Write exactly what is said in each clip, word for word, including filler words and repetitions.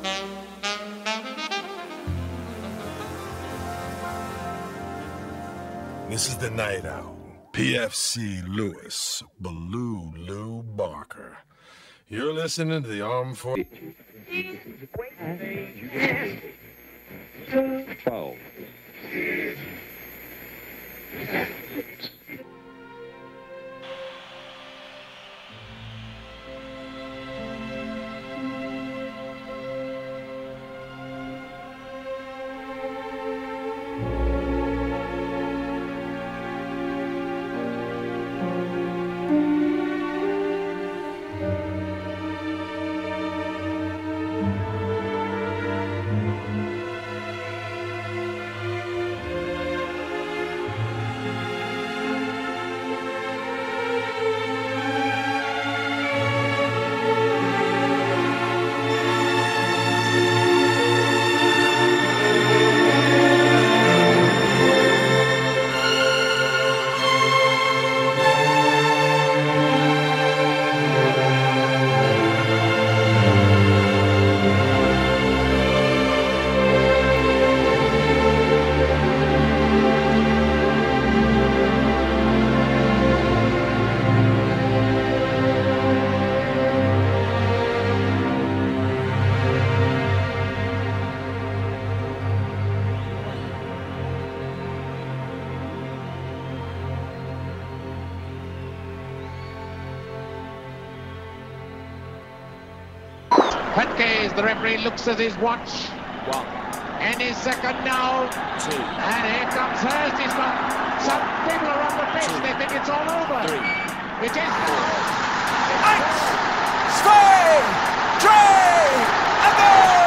This is the Night Owl. P F C Lewis, Baloo Lou Barker. You're listening to the Armed Forces. twelve. Petke, the referee, looks at his watch. One. Any second now. Two. And here comes Hurst. He's got some people around the pitch. Two. They think it's all over. Three. It is. Eins, zwei, drei, and go!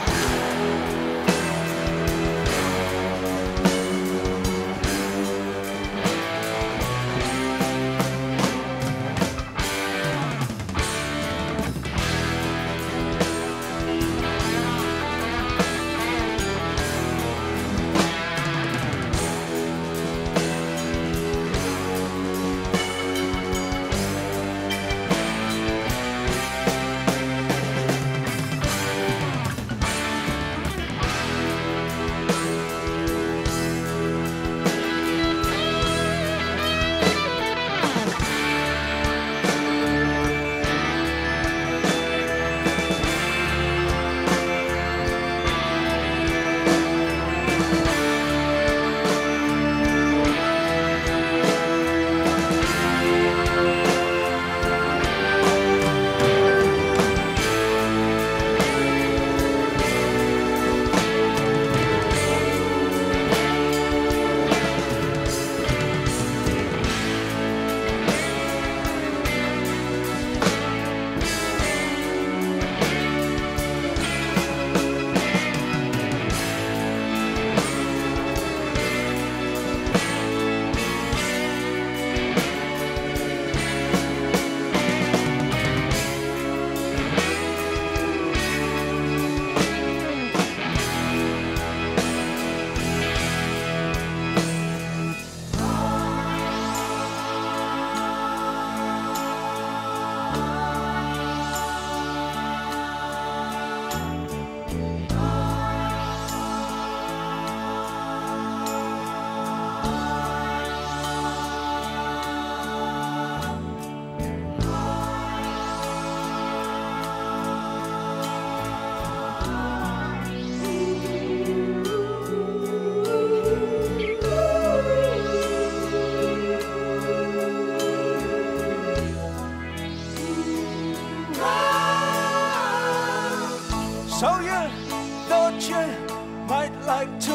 So you thought you might like to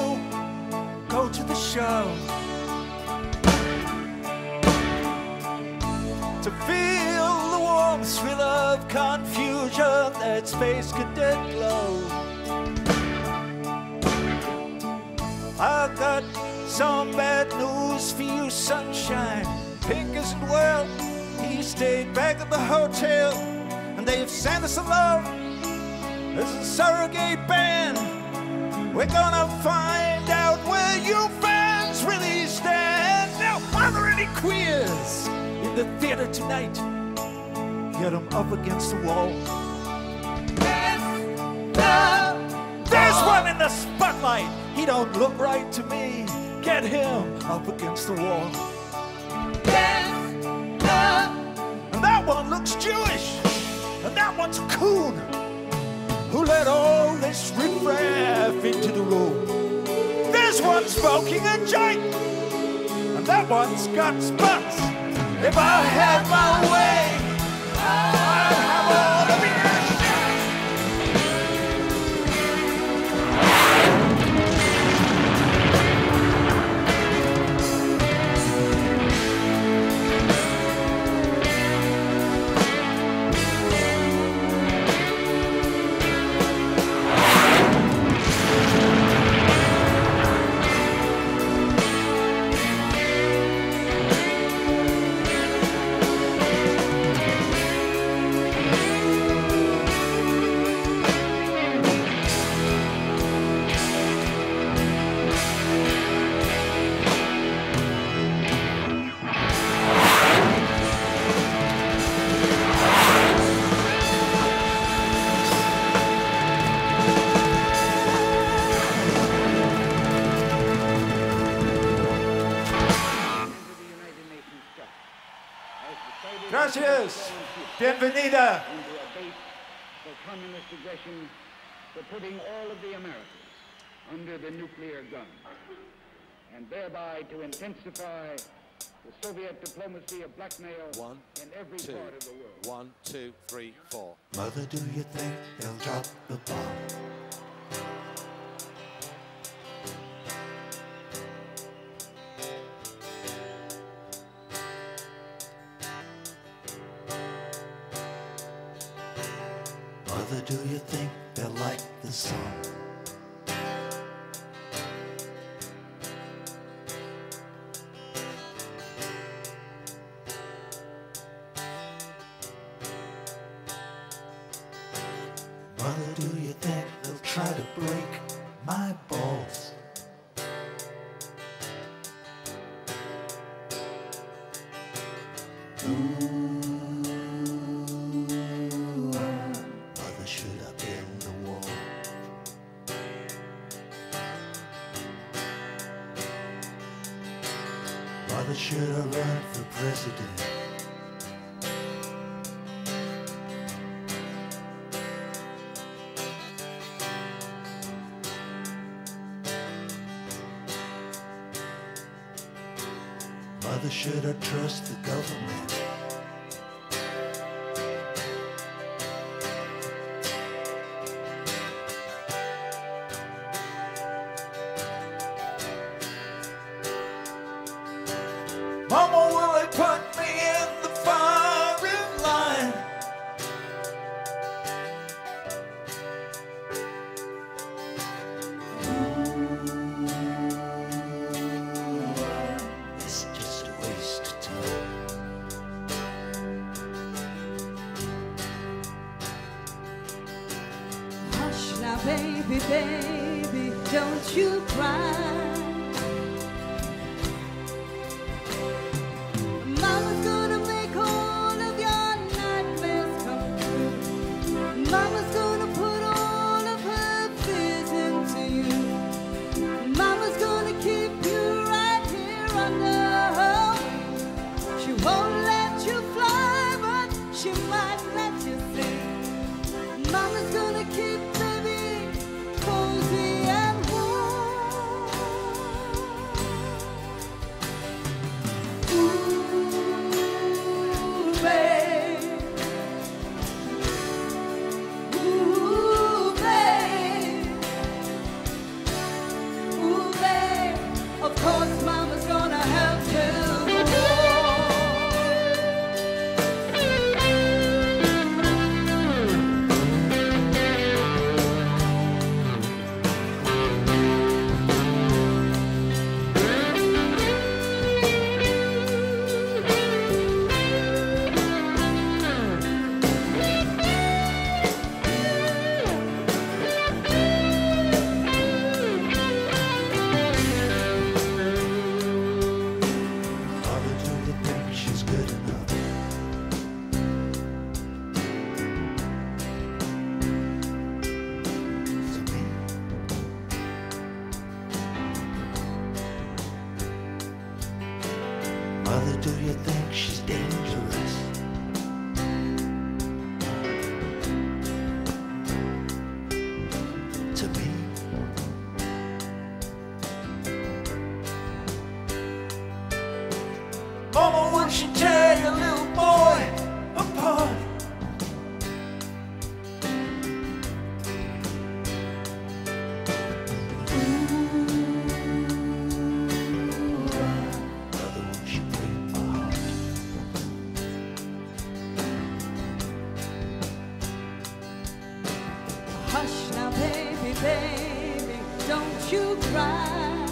go to the show, to feel the warm thrill of confusion that Space Cadet glow. I've got some bad news for you, sunshine. Pink isn't well, he stayed back at the hotel, and they've sent us along as a surrogate band. We're gonna find out where you fans really stand. Now, are there any queers in the theater tonight? Get them up against the wall. If the the spotlight. He don't look right to me. Get him up against the wall. And that one looks Jewish. And that one's a coon who let all this riffraff into the room. This one's smoking a joint. And that one's got spots. If I had my way, I'd have all of your Gracias. Bienvenida. Into a base for communist aggression, for putting all of the Americas under the nuclear gun, and thereby to intensify the Soviet diplomacy of blackmail One, in every two, part of the world. One, two, three, four. Mother, do you think they'll drop the bomb? Mother, do you think they'll like the song? Mother, do you think they'll try to break my balls? Mother, should I build a wall? Mother, should I run for president? Mother, should I trust the government? Mama, will they put me in the firing line? It's just a waste of time. Hush now, baby, baby, don't you cry. Mama's gonna make all of your nightmares come true. Mama's gonna put all of her fears into you. Mama's gonna keep you right here under her wing. She won't let you fly, but she might let you sing. Mama's gonna keep baby cozy and warm. Mother, do you think she's dangerous? To me? Mama, won't she tear your little boy apart? Hush now, baby, baby, don't you cry.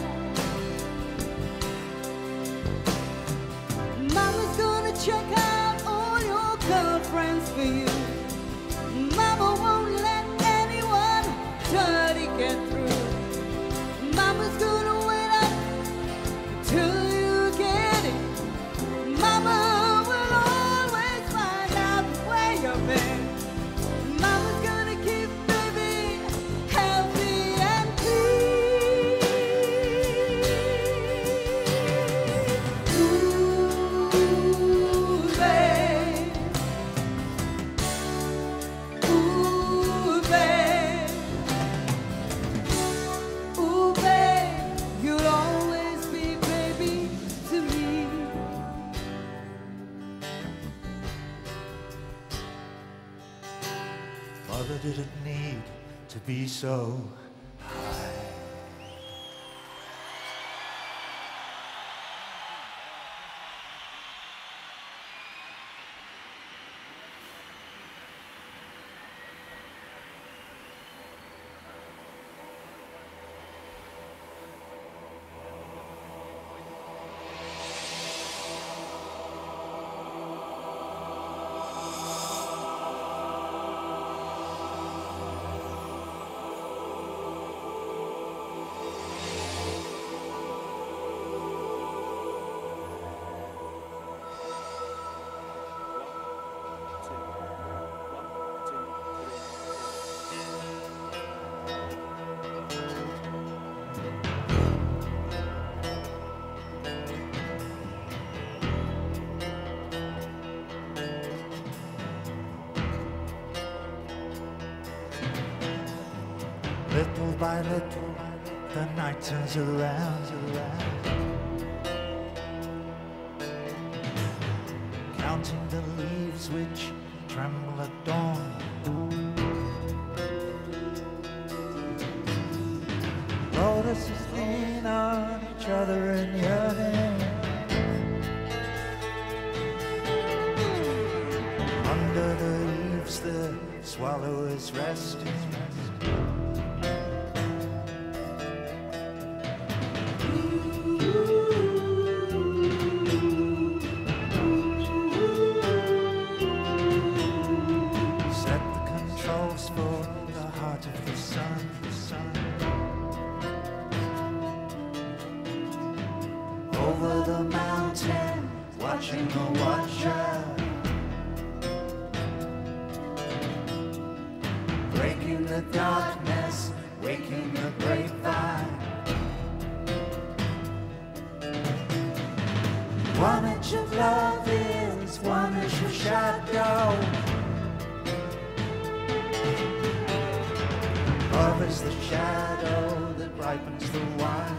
Mama's gonna check out all your girlfriends for you. Mama won't let anyone dirty get through. Mama's gonna wait up till you get it. Mama will always find out where you've been. Mama's gonna keep baby healthy and clean. Ooh, babe. Ooh, babe. Ooh, babe. You'll always be baby to me. Mother didn't need to be so high. Little by little, the night turns around, around. Counting the leaves which tremble at dawn. Lotuses lean on each other in yearning. Under the leaves, the swallow is resting. Over the mountain, watching the watcher, breaking the darkness, waking the grapevine. One inch of love is one inch of shadow. Love is the shadow that ripens the wine.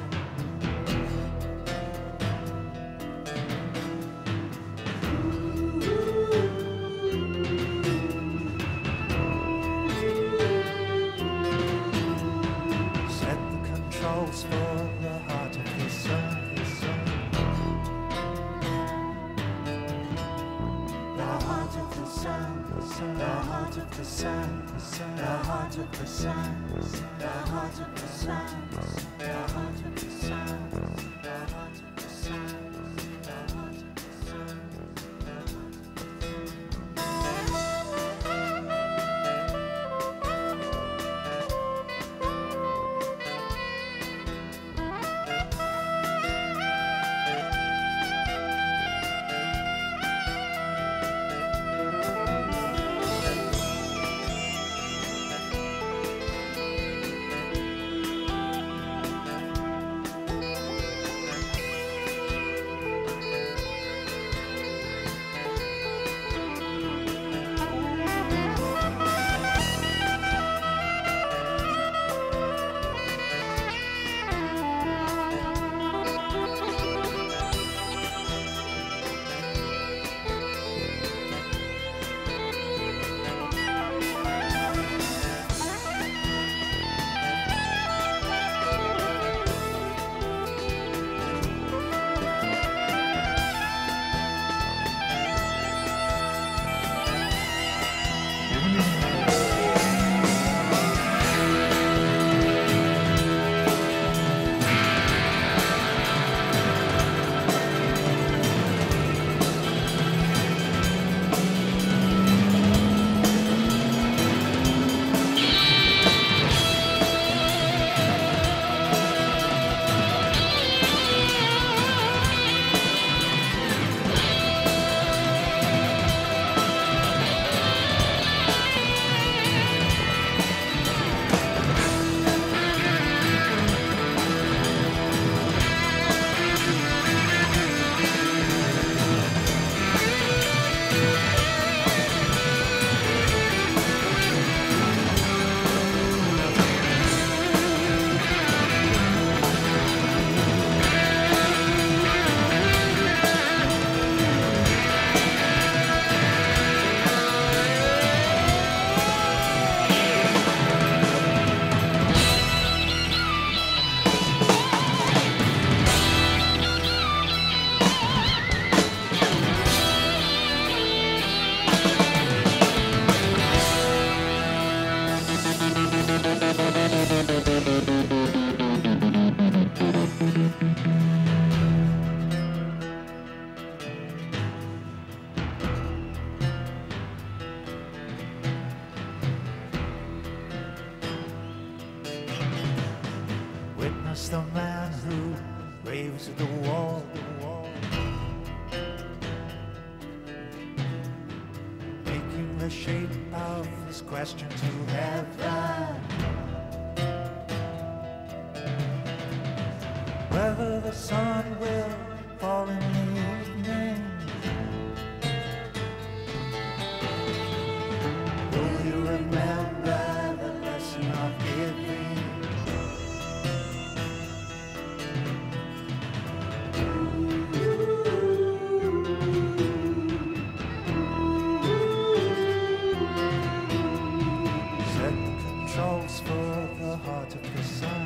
For the heart of the sun, the sun. The heart of the sun, the sun. The heart of the sun, the sun. The heart of the sun, the sun. The heart of the sun, the sun. The heart of the sun, the sun. The heart of the sun. just the man who raves at the wall. Making the shape of his question to heaven. Whether the sun will fall in the evening. Will you remember the lesson of giving? Set the controls for the heart of the sun.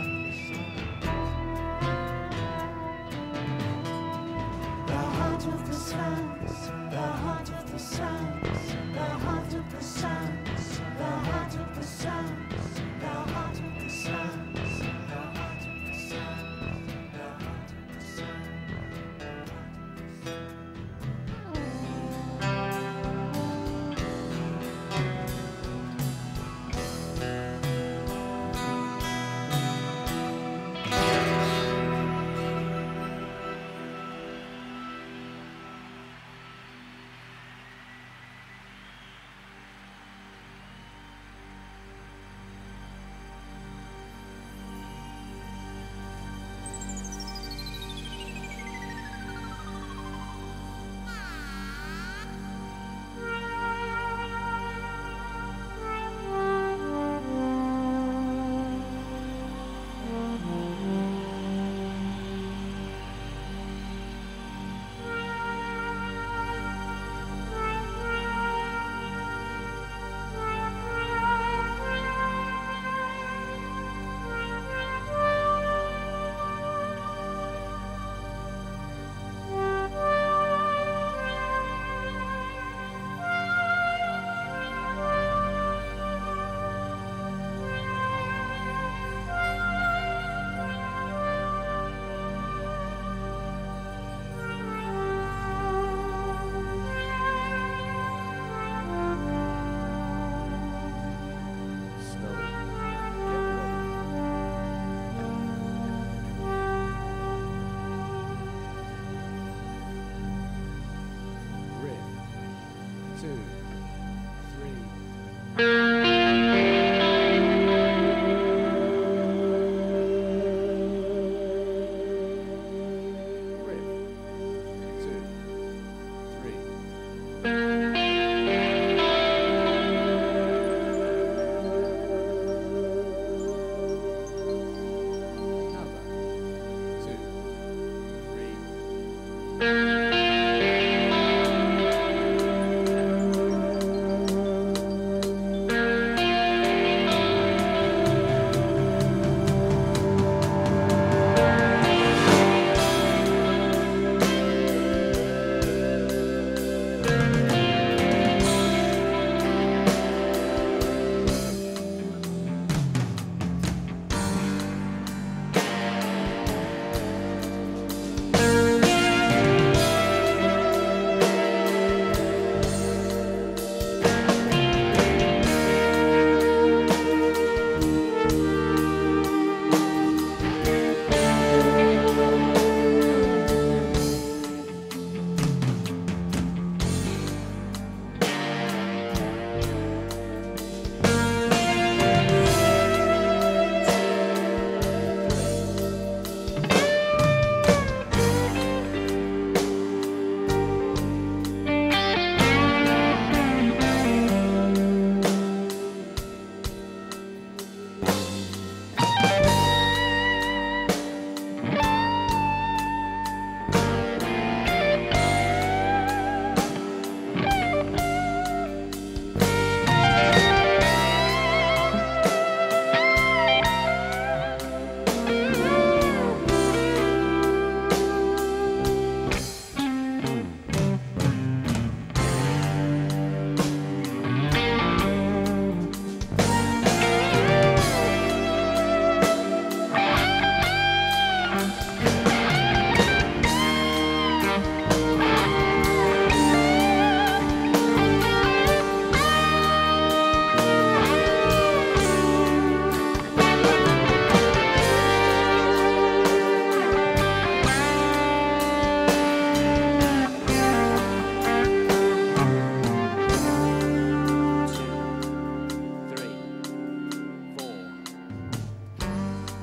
The heart of the sun, the heart of the sun, the heart of the sun, the heart of the sun, the heart of the sun, the heart of the sun, the heart of the sun.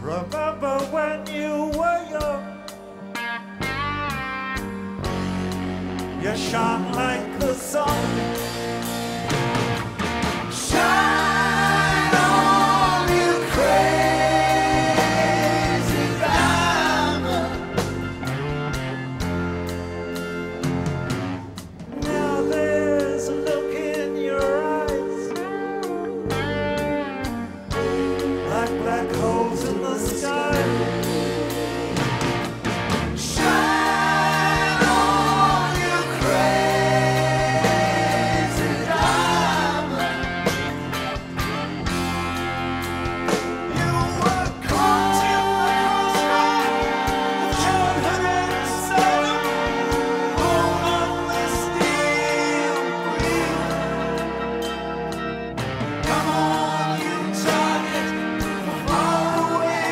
Remember when you were young, you shone like the sun. Shine on, you crazy diamond. Now there's a look in your eyes, like black holes in the sky. Shine on, you crazy diamond. You were caught in the crossfire of John Henry Seven, born on the steel wheel. Come on, you target, far away.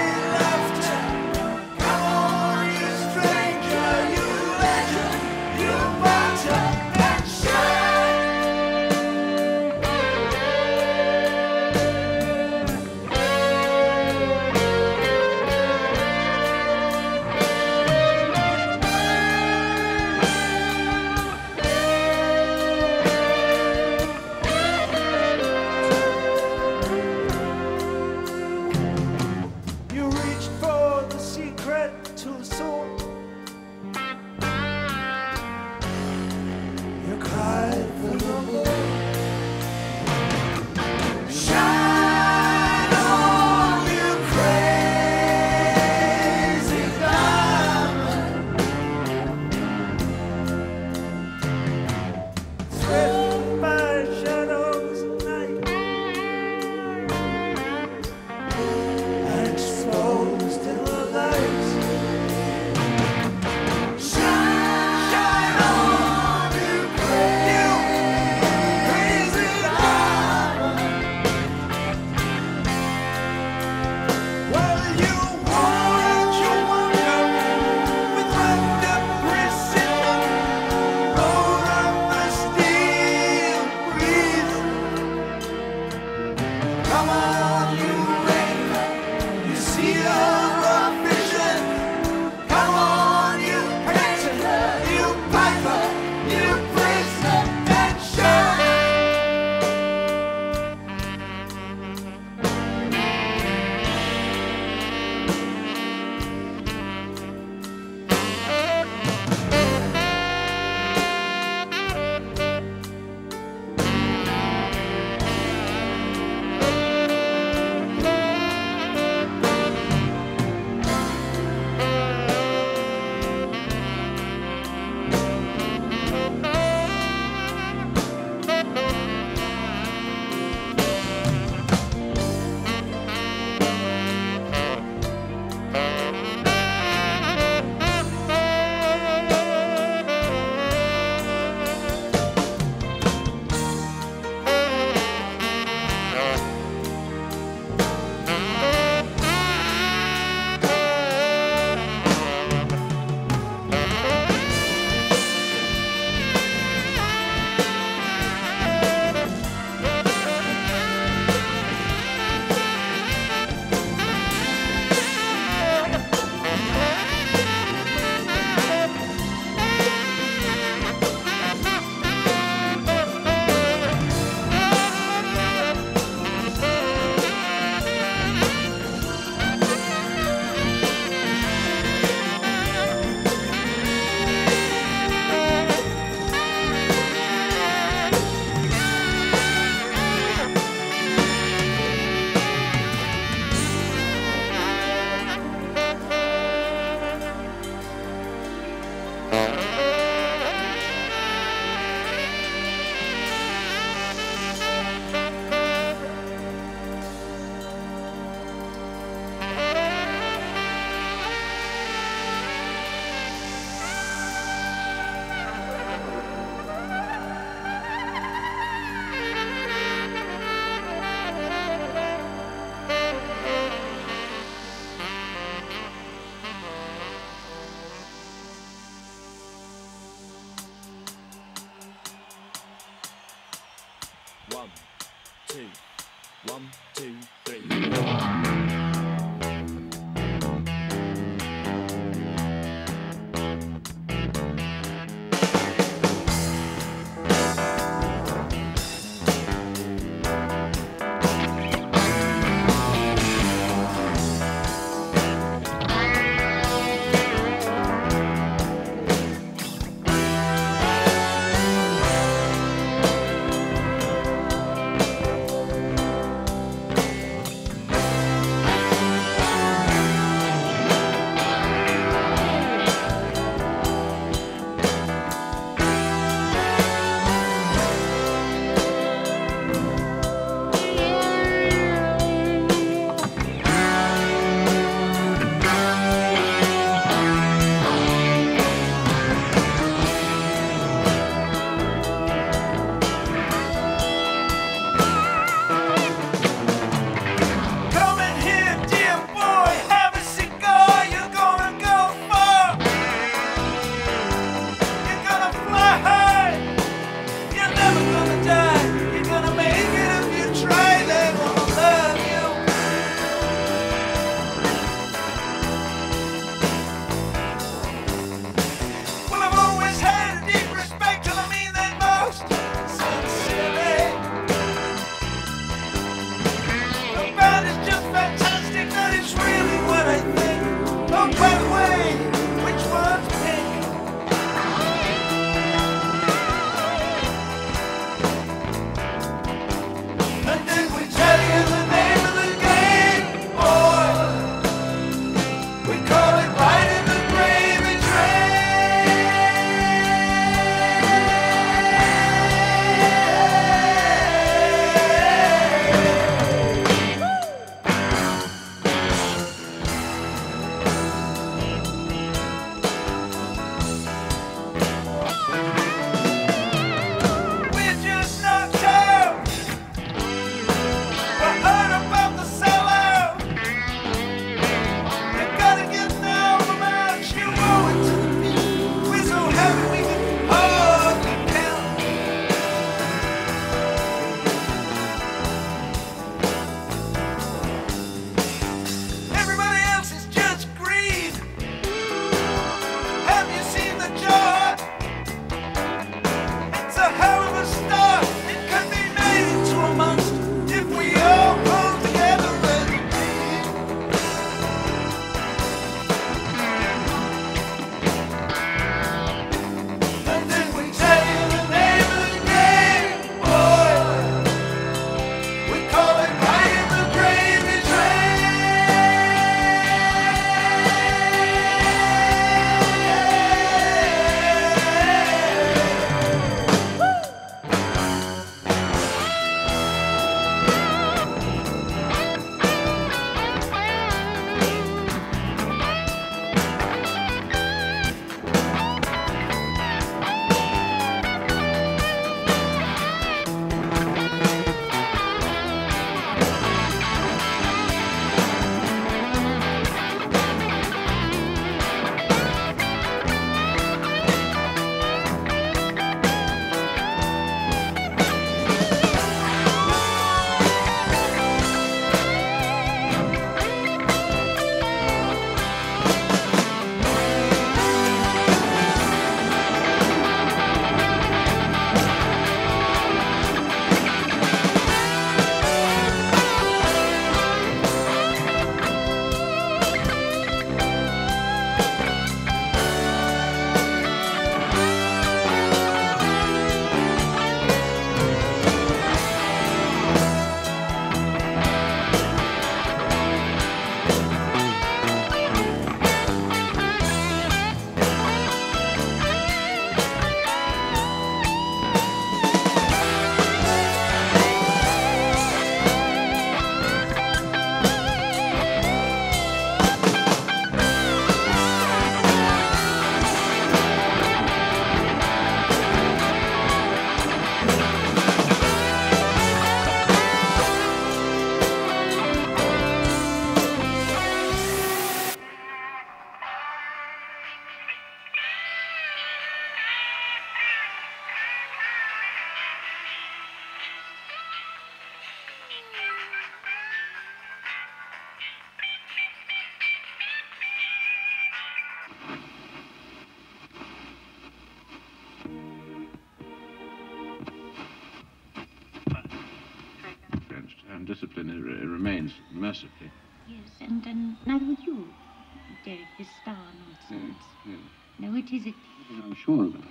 undisciplined it, it remains, mercifully. Yes, and, and neither would you, Derek, this star nonsense. Yes, yes. No, it isn't. I'm sure of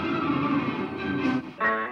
that.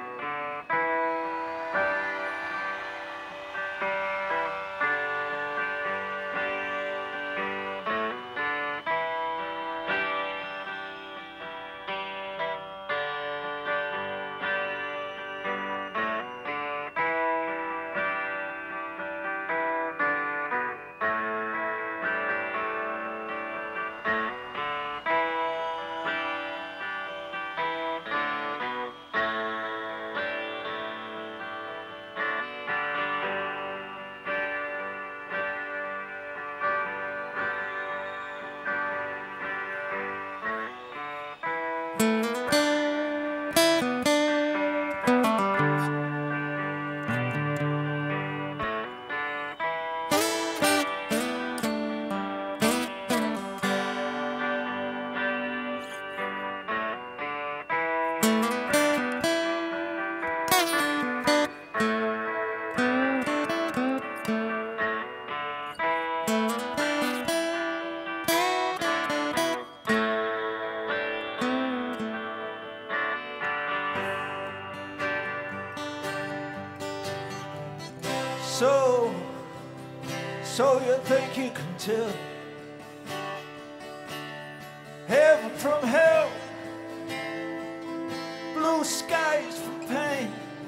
So, so you think you can tell heaven from hell, blue skies from pain,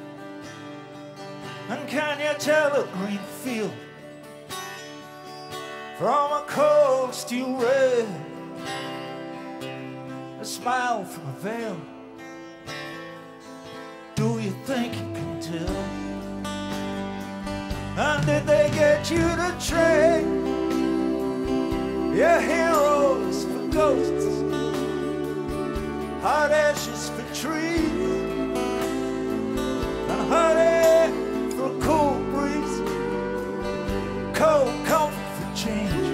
and can you tell a green field from a cold steel red, a smile from a veil? Do you think you can tell? And did they get you to trade your heroes for ghosts, hot ashes for trees, and hot air for a cool breeze, cold comfort for change?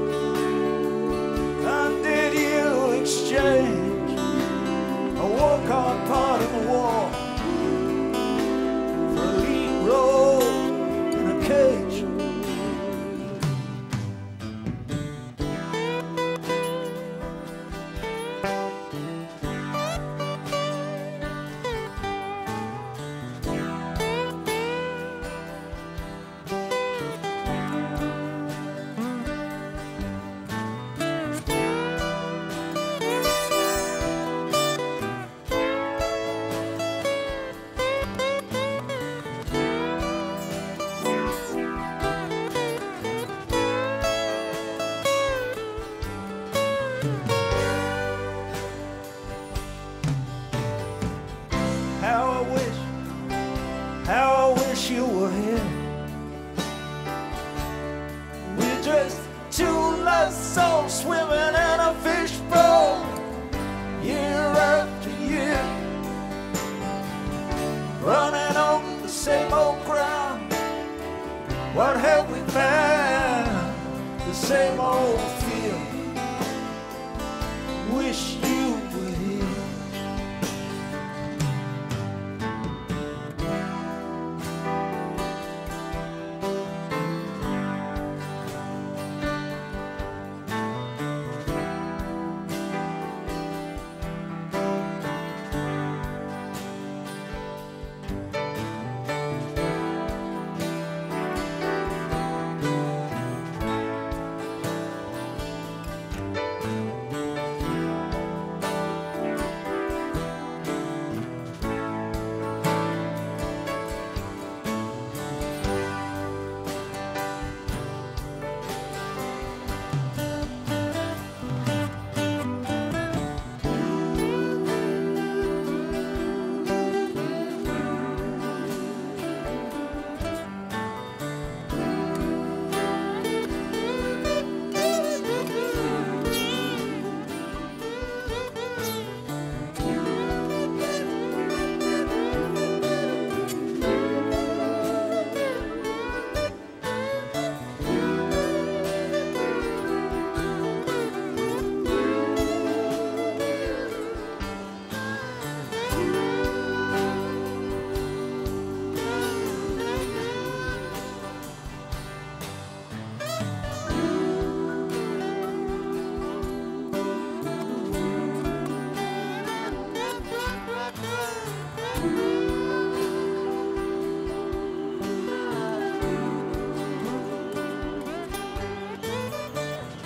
And did you exchange a walk-on part in the war for a lead role in a cage? How I wish, how I wish you were here. We're just two lost souls swimming in a fishbowl, year after year, running over the same old ground. What have we found? The same old fear. Wish you were here.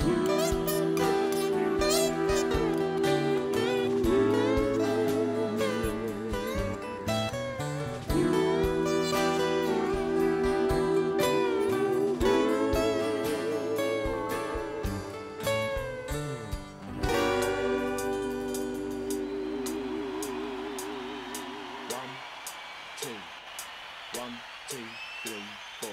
One, two, three, four.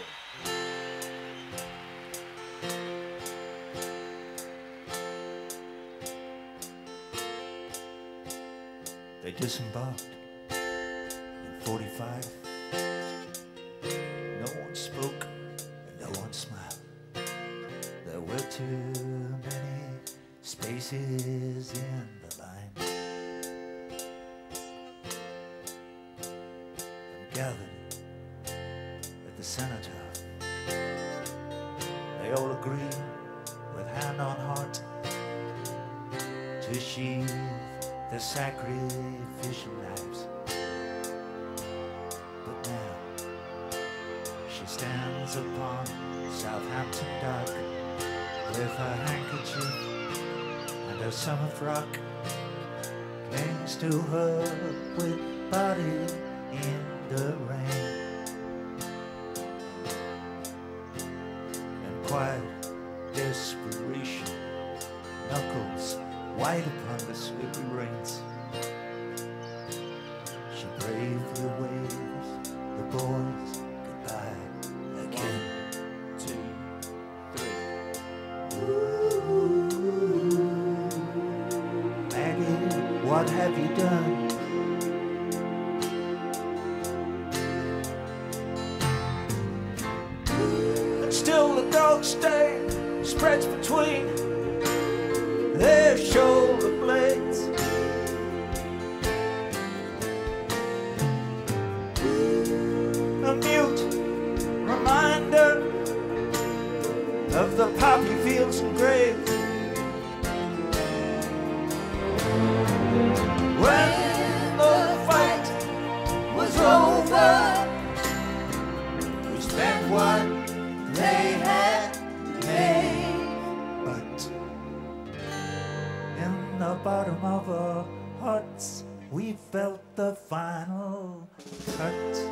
They disembarked in forty-five. No one spoke and no one smiled. There were too many spaces in the line. And gathered at the cenotaph, they all agreed with hand on heart to sheathe their sacrificial lives. But now she stands upon Southampton dock with her handkerchief and her summer frock, clings to her with body in the rain. And quiet desperation knuckles white upon the slippery reins. She bravely waves the boys goodbye again. One, two, three. Ooh, Maggie, what have you done? And still the dog stain spreads between their shoulder blades. A mute reminder of the poppy fields and graves. When the fight was over, we spent what they had made. But in the bottom of our hearts, we felt the final cut.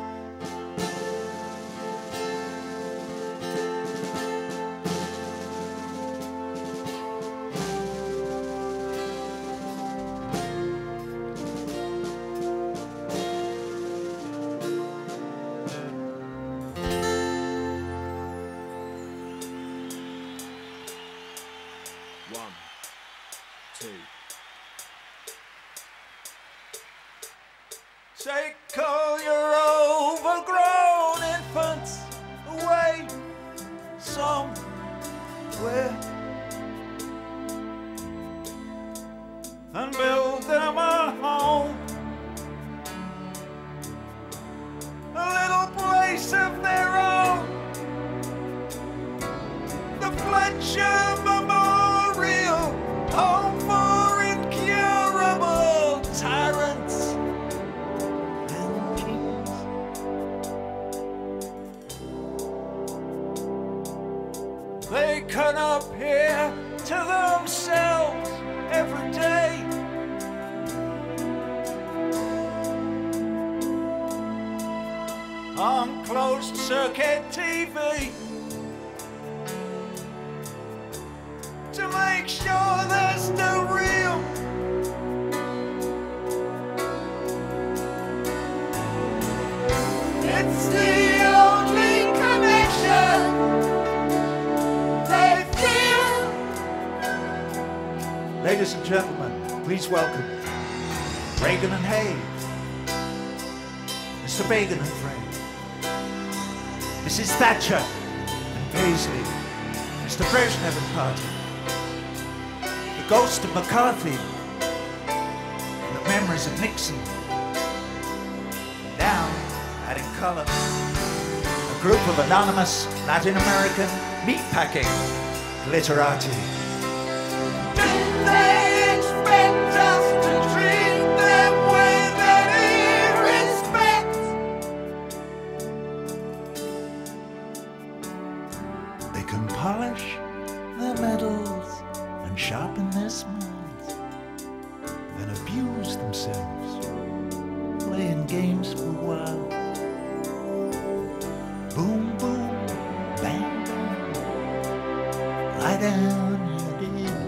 One, two. Say, call your overgrown infants away somewhere and build them a home, a little place of their own. The Fletcher Memorial Home for Incurable Tyrants and Kings. They cut up here to themselves every day. On closed circuit T V to make sure they're still real. It's the only connection they feel. Ladies and gentlemen, please welcome Reagan and Hay, Mister Reagan and Frey, Missus Thatcher and Paisley, Mister Brezhnev and Party, the ghost of McCarthy, and the memories of Nixon. Down, adding color, a group of anonymous Latin American meatpacking glitterati. Did they expect us to treat them with any respect? They can polish their medals sharpen their smiles, then abuse themselves, playing games for a while. Boom, boom, bang, bang, lie down, you're dead.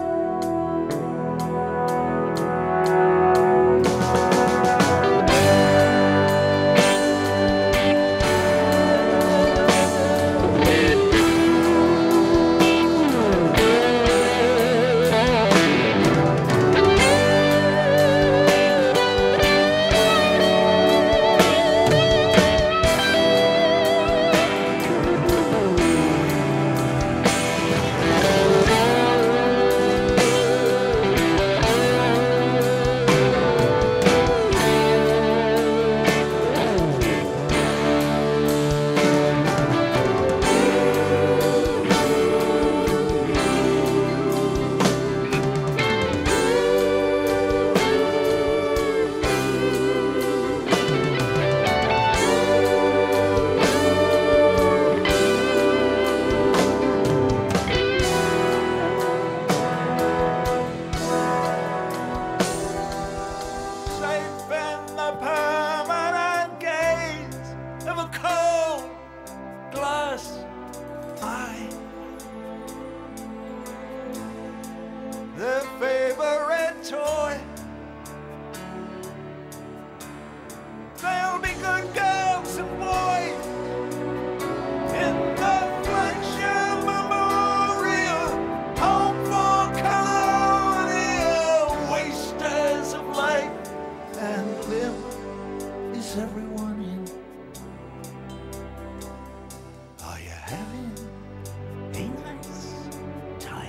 Their favorite toy. They'll be good girls and boys in the Fletcher Memorial Home for Colonial. Wasters of life and limb. Is everyone in? Are you having a nice time?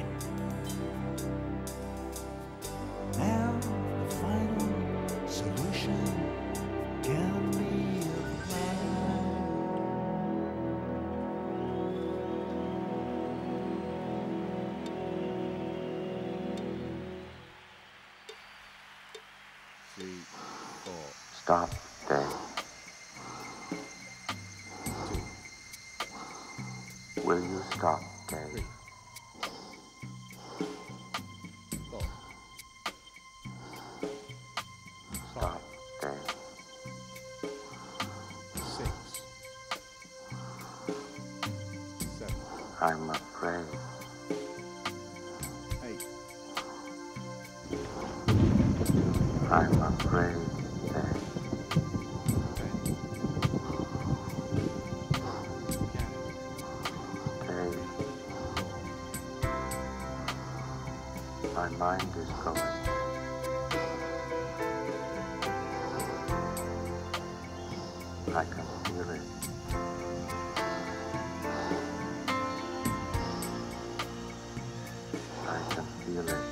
Now the final solution can be applied. Three, four. Stop, Dave. Will you stop, Dave? Four. Stop, Dave. Six. Seven. I'm afraid. Eight. I'm afraid, Dave. Ten. Dave. My mind is going. I can feel it. I can feel it.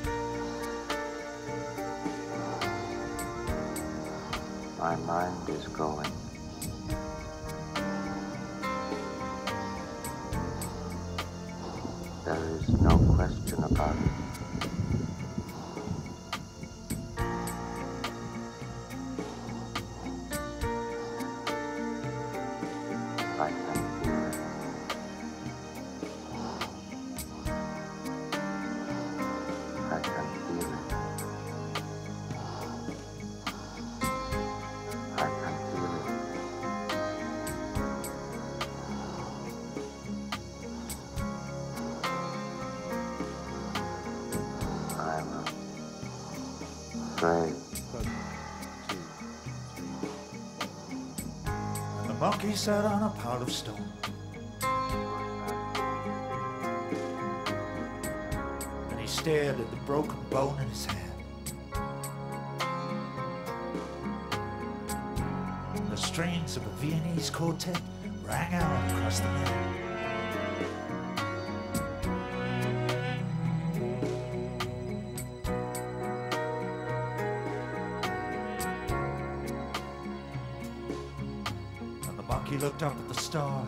My mind is going. There is no question about it. I can feel it. I can feel it. I can feel it. I'm afraid. One, two, three. The monkey sat on a pile of stone. And he stared at the broken bone in his hand. The strains of a Viennese quartet rang out across the land. And the monkey looked up at the stars.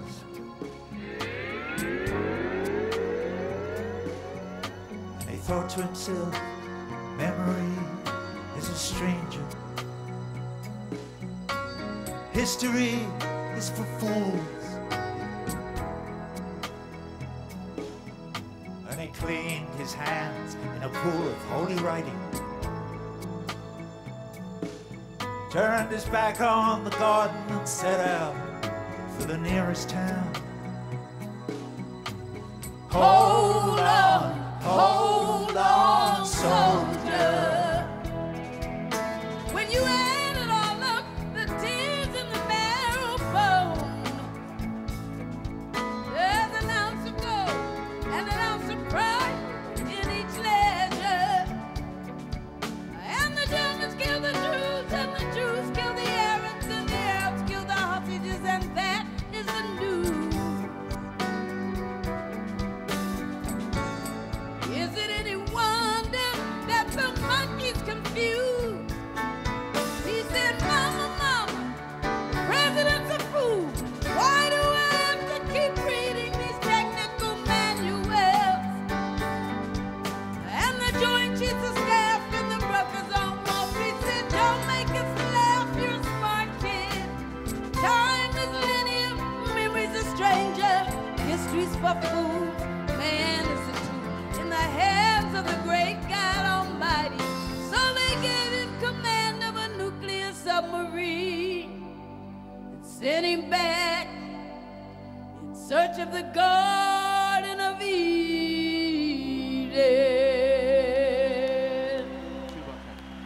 And he thought to himself, memory is a stranger. History is for fools. And he cleaned his hands in a pool of holy writing, turned his back on the garden and set out for the nearest town. Hold on, hold on, soldier. When you add it all up, the tears in the marrow bone, there's an ounce of gold and an ounce of pride in each ledger. And the Germans kill the Jews, and the Jews kill the Arabs, and the Arabs kill the hostages, and that is the news. Is it any wonder that the monkeys confused? He said, Mama, Mama, the president's a fool. Why do I have to keep reading these technical manuals? And the Joint Chiefs of Staff and the brokers on Wall Street said, don't make us laugh, you're a smart kid. Time is linear, memory's a stranger, history's for fools. Man is a tool in the hands of the great God Almighty. So they gave him command of a nuclear submarine and sent him back in search of the Garden of Eden. Two buck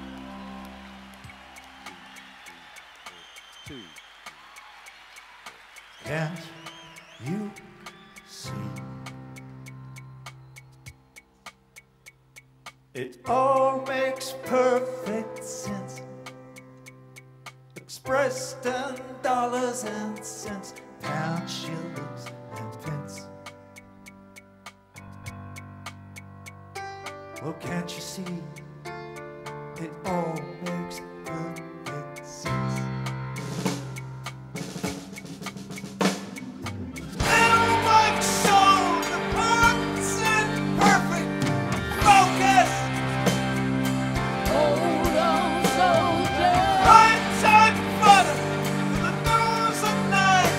Two. Two. Can't you see? It all makes perfect sense, expressed in dollars and cents, pounds, shillings, and pence. Well, can't you see? It all makes perfect sense. Now my soul departs in perfect focus. Hold on, soldier. Right side butter to the nose of night.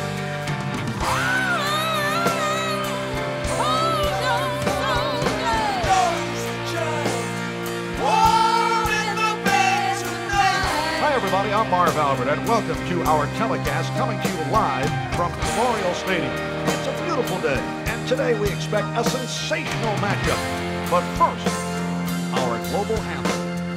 Hold on, soldier. Nose child. War in the bed tonight. Hi, everybody. I'm Marv Albert, and welcome to our telecast coming to you live from Memorial Stadium. It's a beautiful day, and today we expect a sensational matchup. But first, our global anthem.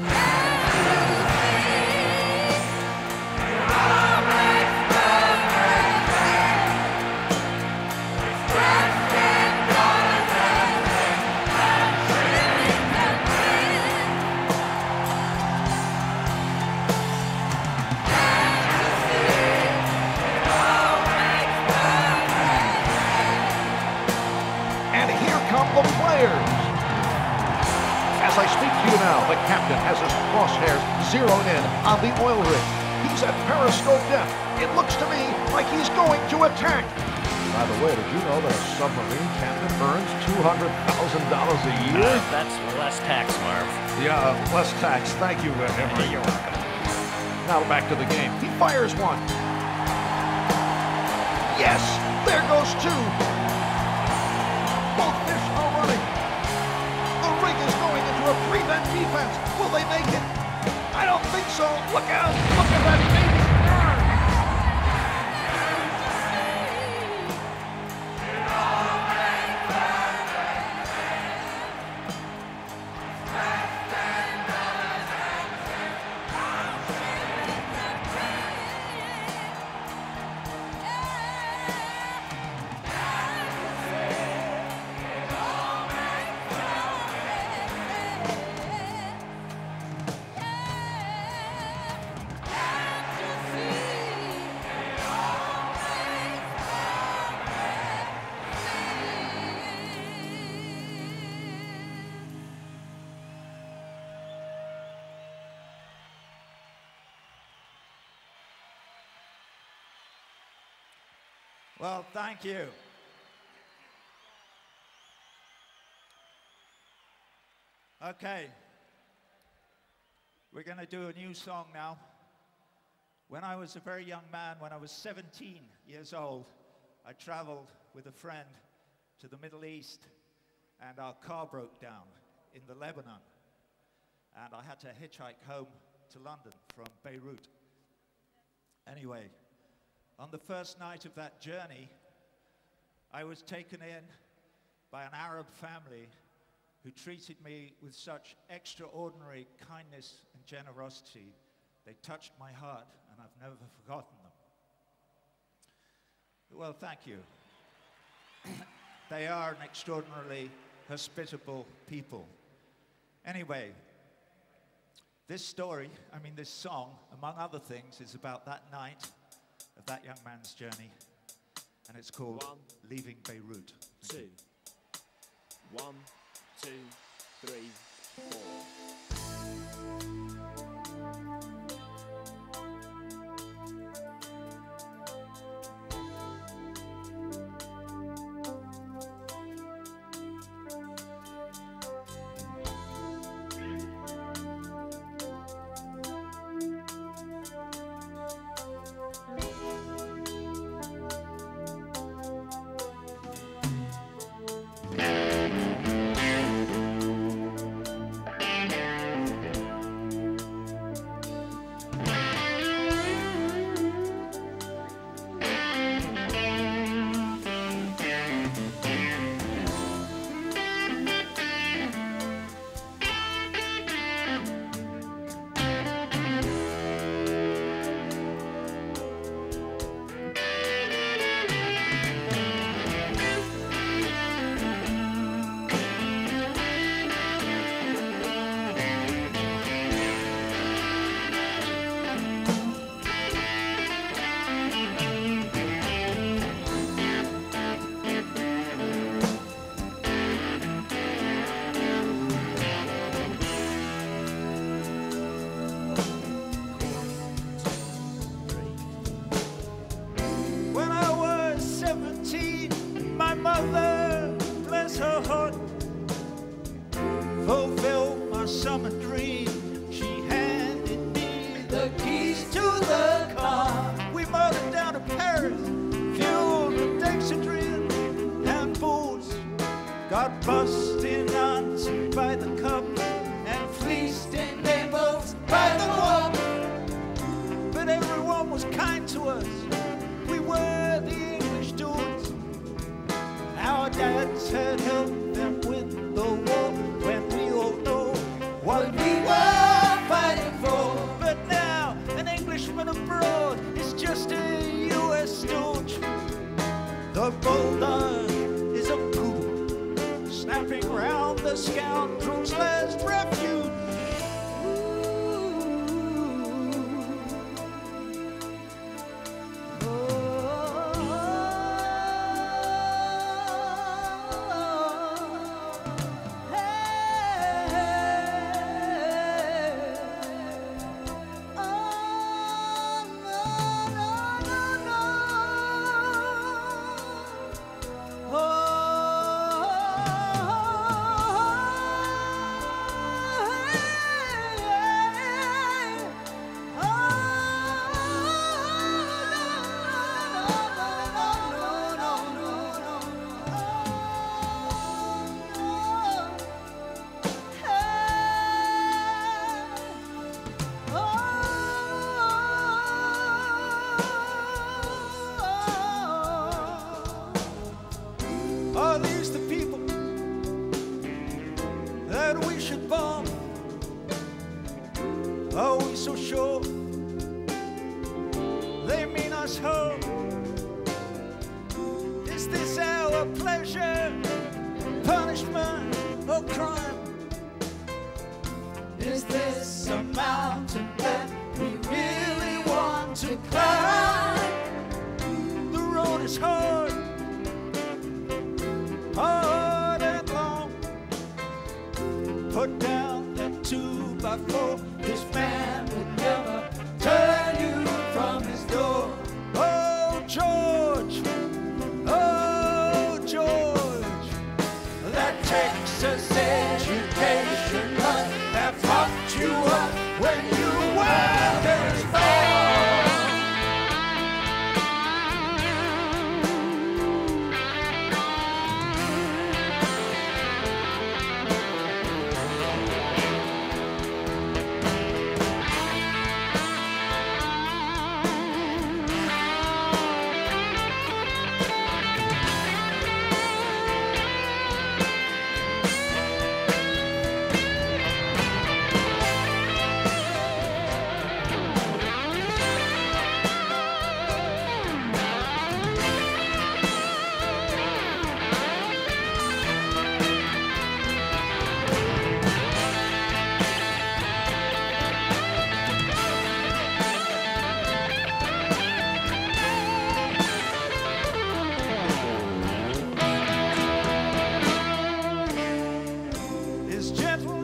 And here come the players. As I speak to you now, the captain has his crosshairs zeroed in on the oil rig. He's at periscope depth. It looks to me like he's going to attack. By the way, did you know that a submarine captain earns two hundred thousand dollars a year? Uh, that's less tax, Marv. Yeah, uh, less tax. Thank you, uh, Emery. You're welcome. Now back to the game. He fires one. Yes, there goes two. Both fish are running. The rig is going into a prevent defense. Will they make it? I don't think so. Look out. Look at that baby stern. Well, thank you. Okay. We're going to do a new song now. When I was a very young man, when I was seventeen years old, I traveled with a friend to the Middle East, and our car broke down in the Lebanon, and I had to hitchhike home to London from Beirut. Anyway, on the first night of that journey, I was taken in by an Arab family who treated me with such extraordinary kindness and generosity. They touched my heart, and I've never forgotten them. Well, thank you. They are an extraordinarily hospitable people. Anyway, this story, I mean this song, among other things, is about that night of that young man's journey, and it's called One, Leaving Beirut. Two. You. One, two, three, four.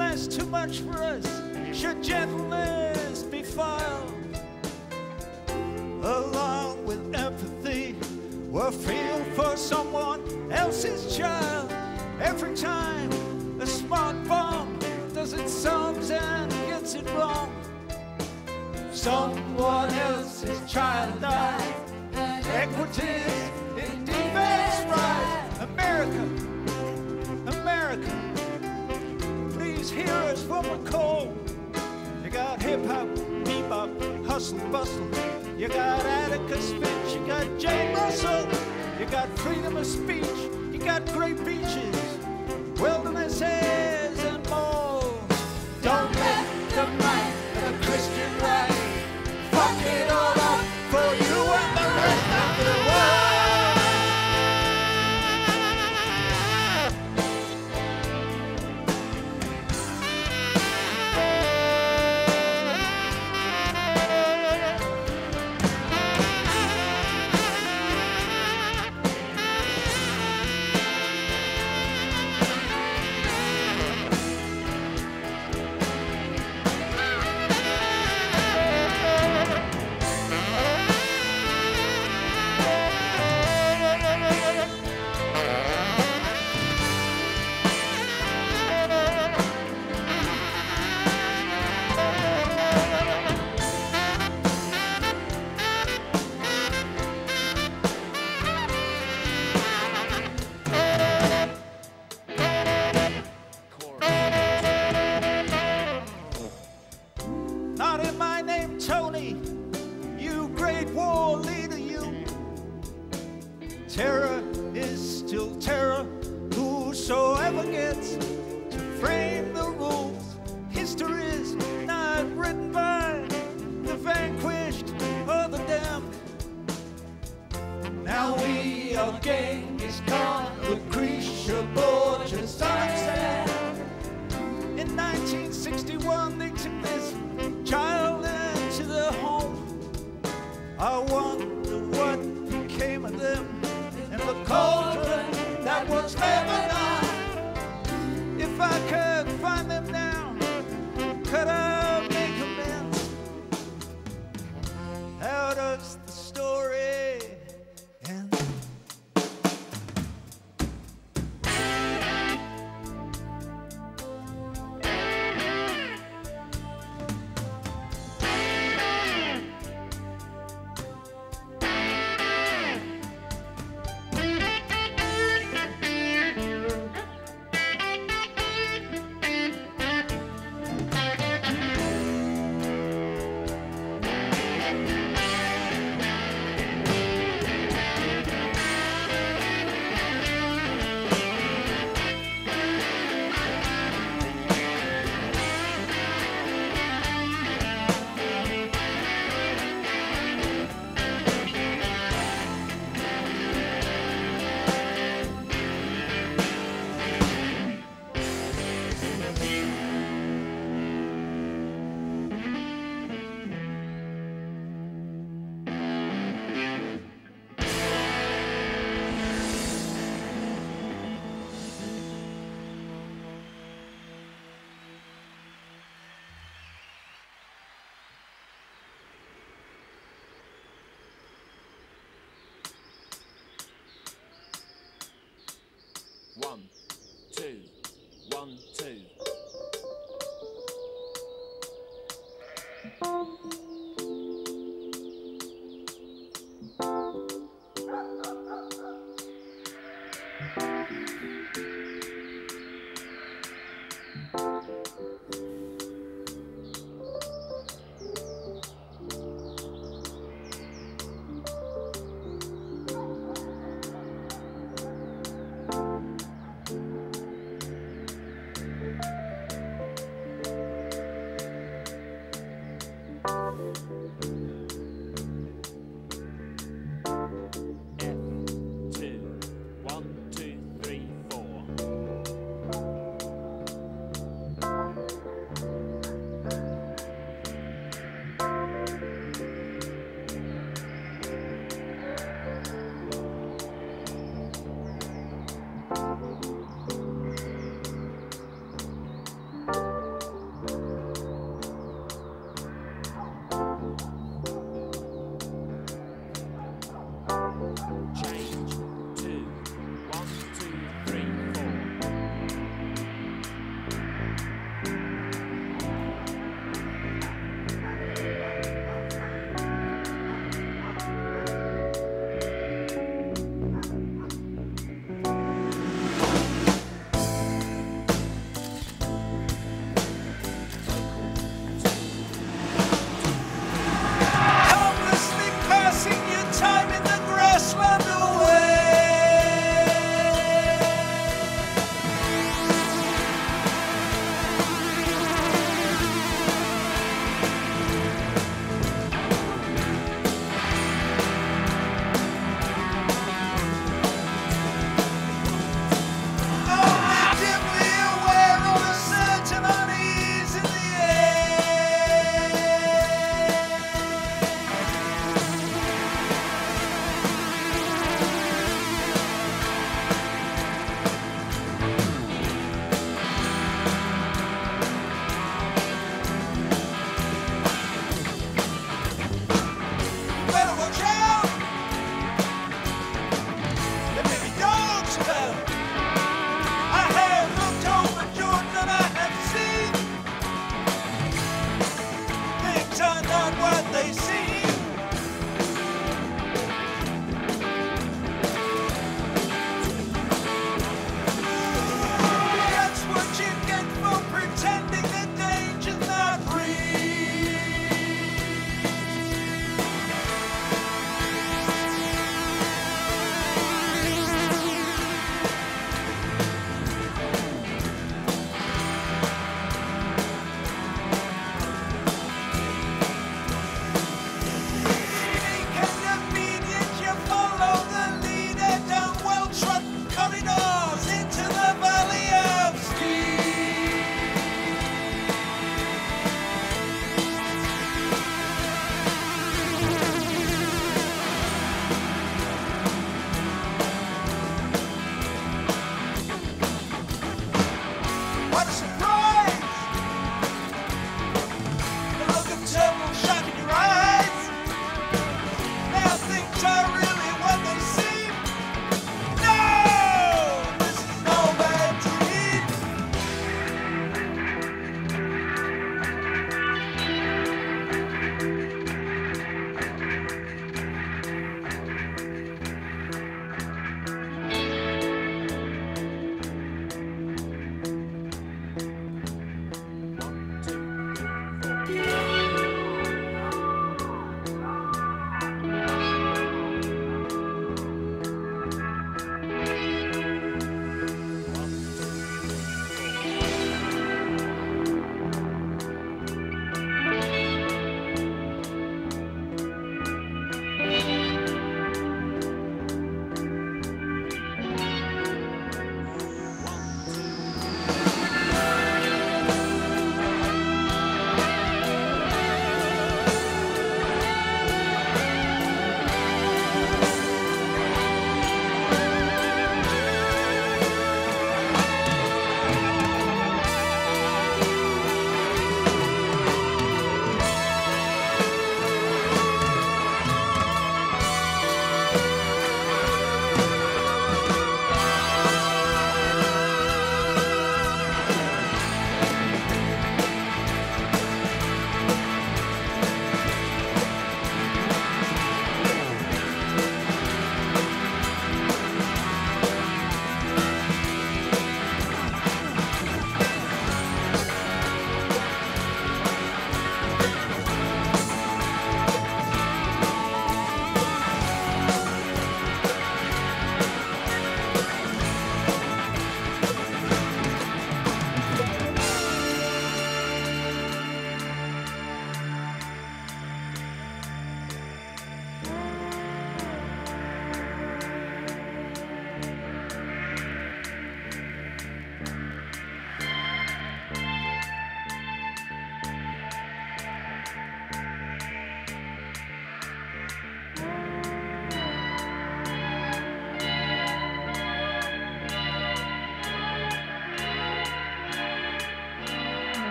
that's too much for us. Should gentleness be filed along with empathy? We'll feel for someone else's child. Every time a smart bomb does its sums and gets it wrong, someone else's child died. Equity in defense rise. America, America, please hear us from the cold. You got hip hop, bebop, hustle, bustle. You got Atticus Finch, you got Jane Russell. You got freedom of speech, you got great beaches, wildernesses and more. Don't let the might of the Christian right fuck it all up for you and the rest of the world. Not in my name, Tony, you great war leader, you. Terror is still terror. Whosoever gets to frame the rules. History is not written by the vanquished or the damned. Now we are Genghis Khan, Lucretia Borgia's understand. In nineteen sixty-one, they took this child into the home. I wonder what became of them in the cauldron that was Lebanon. If I could find them now, could I make amends? How does the story end?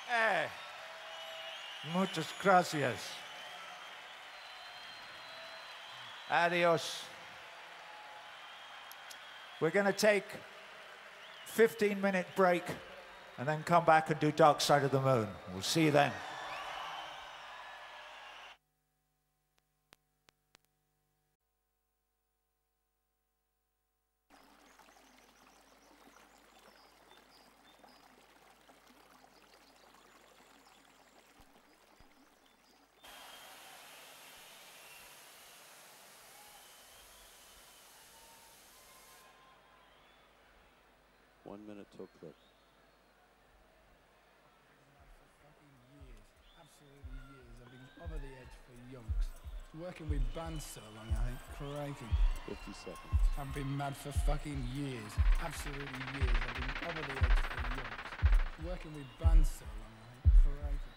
Eh, muchas gracias. Adios. We're going to take fifteen minute break and then come back and do Dark Side of the Moon. We'll see you then. One minute till clip. Absolutely years. I've been over the edge for yonks. Working with bands so long, I think. Crikey. fifty seconds. I've been mad for fucking years. Absolutely years. I've been over the edge for yonks. Working with bands so long, I think. Crikey.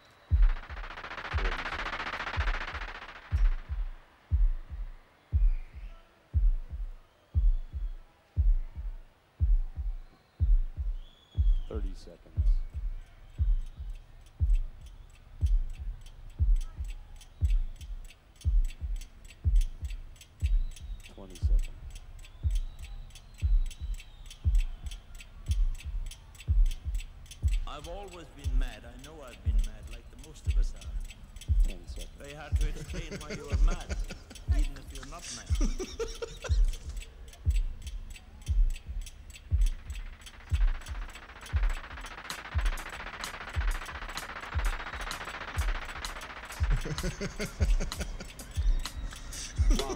thirty seconds. twenty seconds. I've always been mad. I know I've been mad, like the most of us are. ten seconds. Very hard to explain why you are mad, even if you're not mad. One.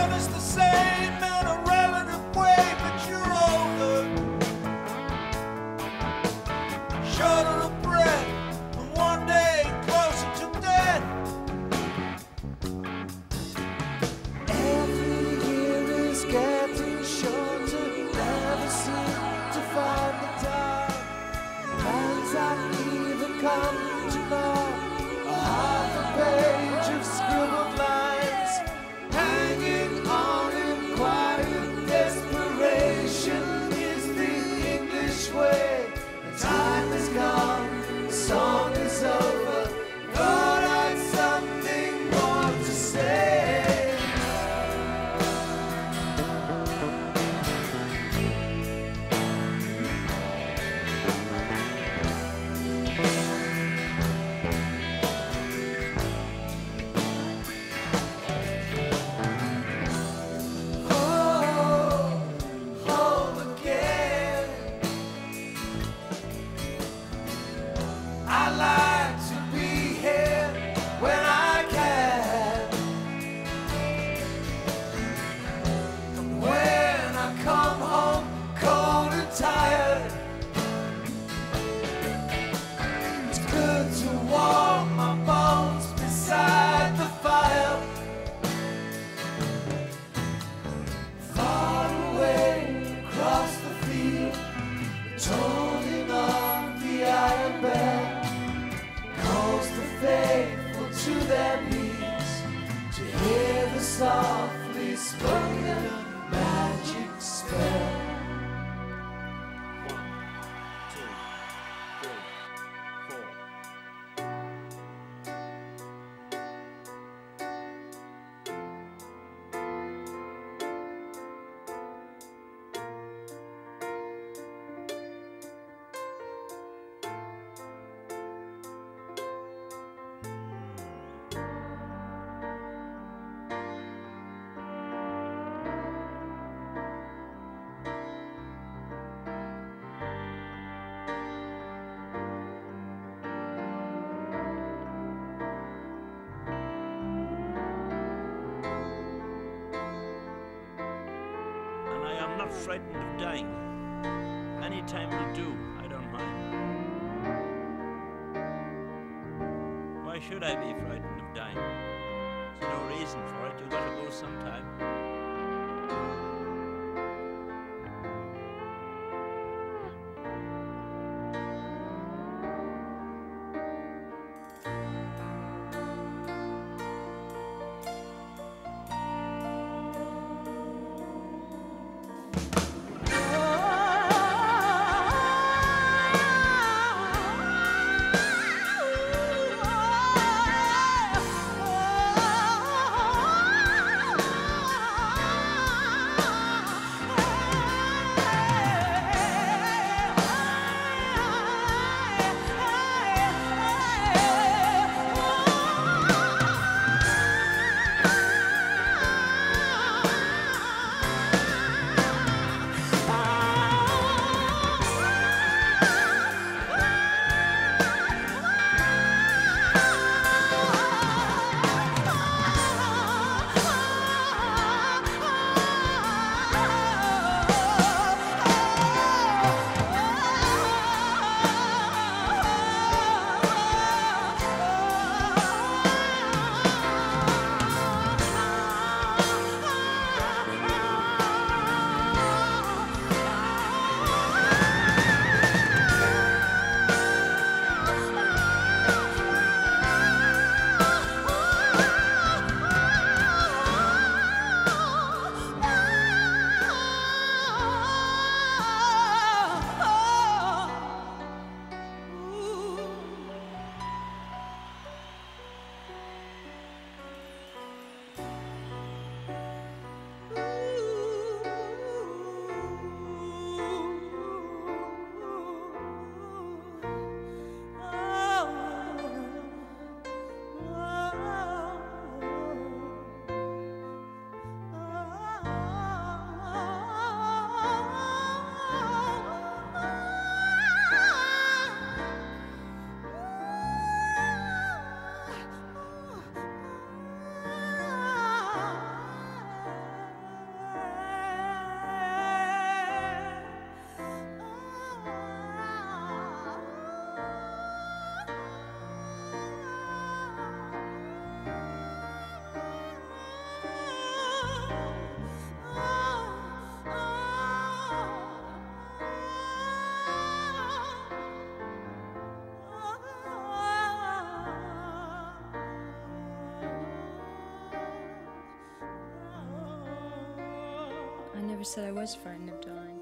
time is the same in a relative way, but you're older, shorter of breath, and one day closer to death. Every year is getting shorter, never seem to find the time. Plans I've even come to know, a half a page of scribbled lines, hanging on in quiet desperation is the English way. The time is gone, the song is over, thought I'd something more to say. Softly spoken magic spell. One, two, three, four. I'm not frightened of dying. Any time will do, I don't mind. Why should I be frightened of dying? There's no reason for it, you've got to go sometime. Oh never said I was frightened of dying.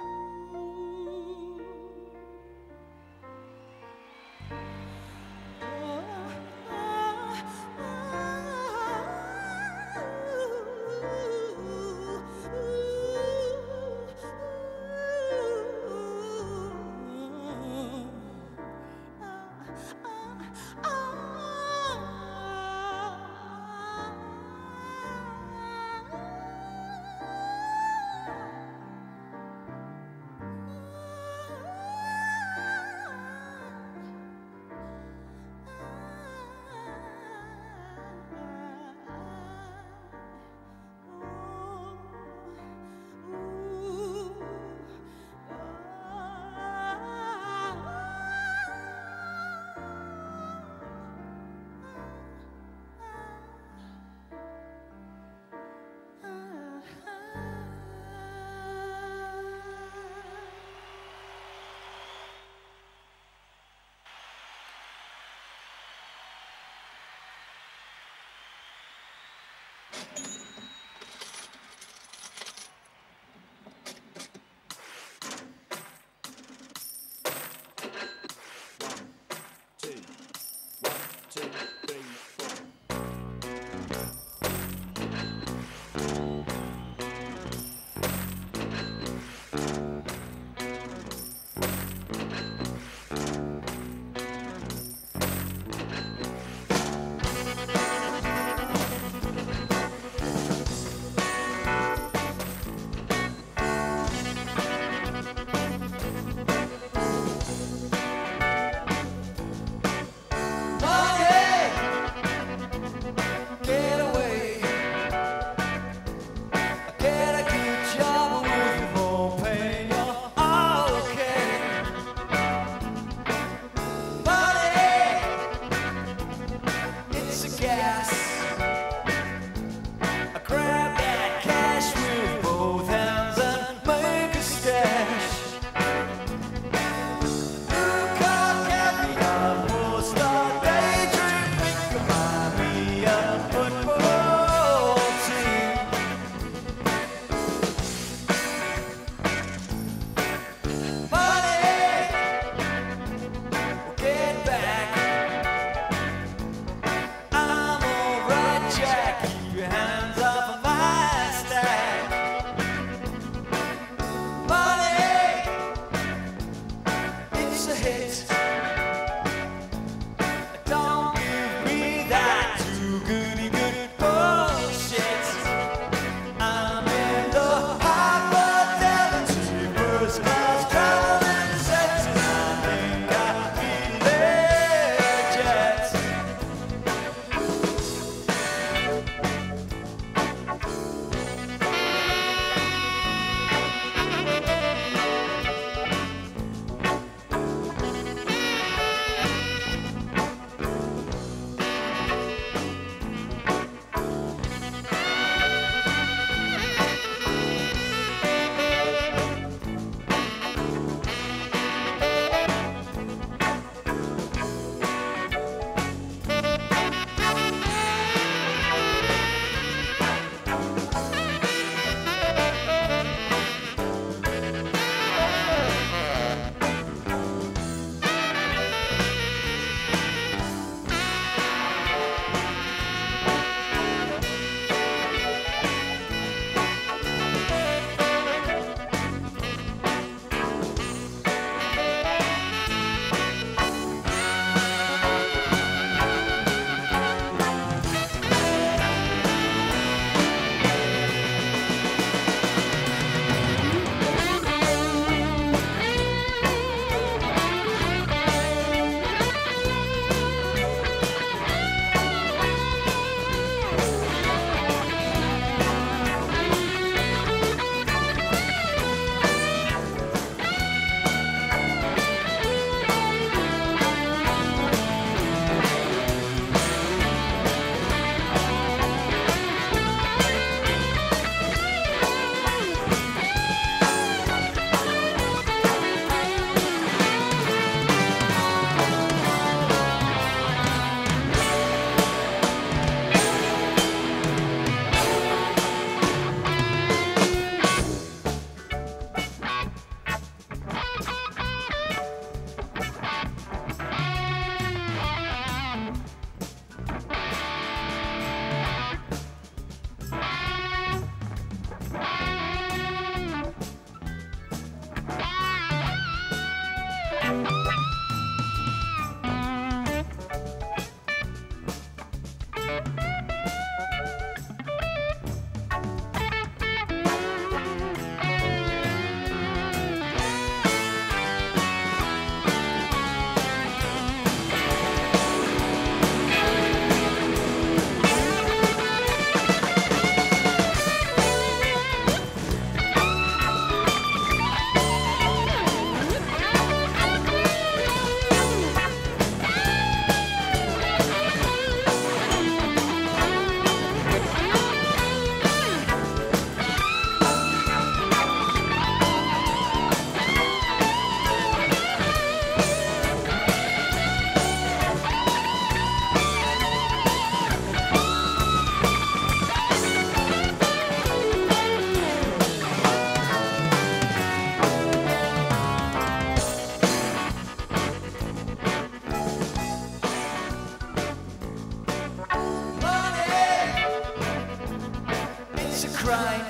crime.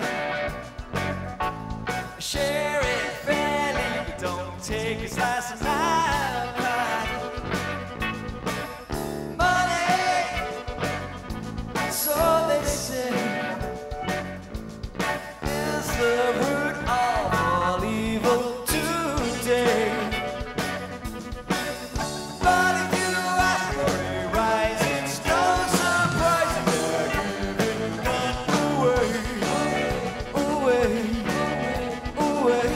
Share it fairly, don't take a slice of my pie. Money, so they say, is the root of all evil today. But if you ask for a rise, it's no surprise they're giving gun away, away, away.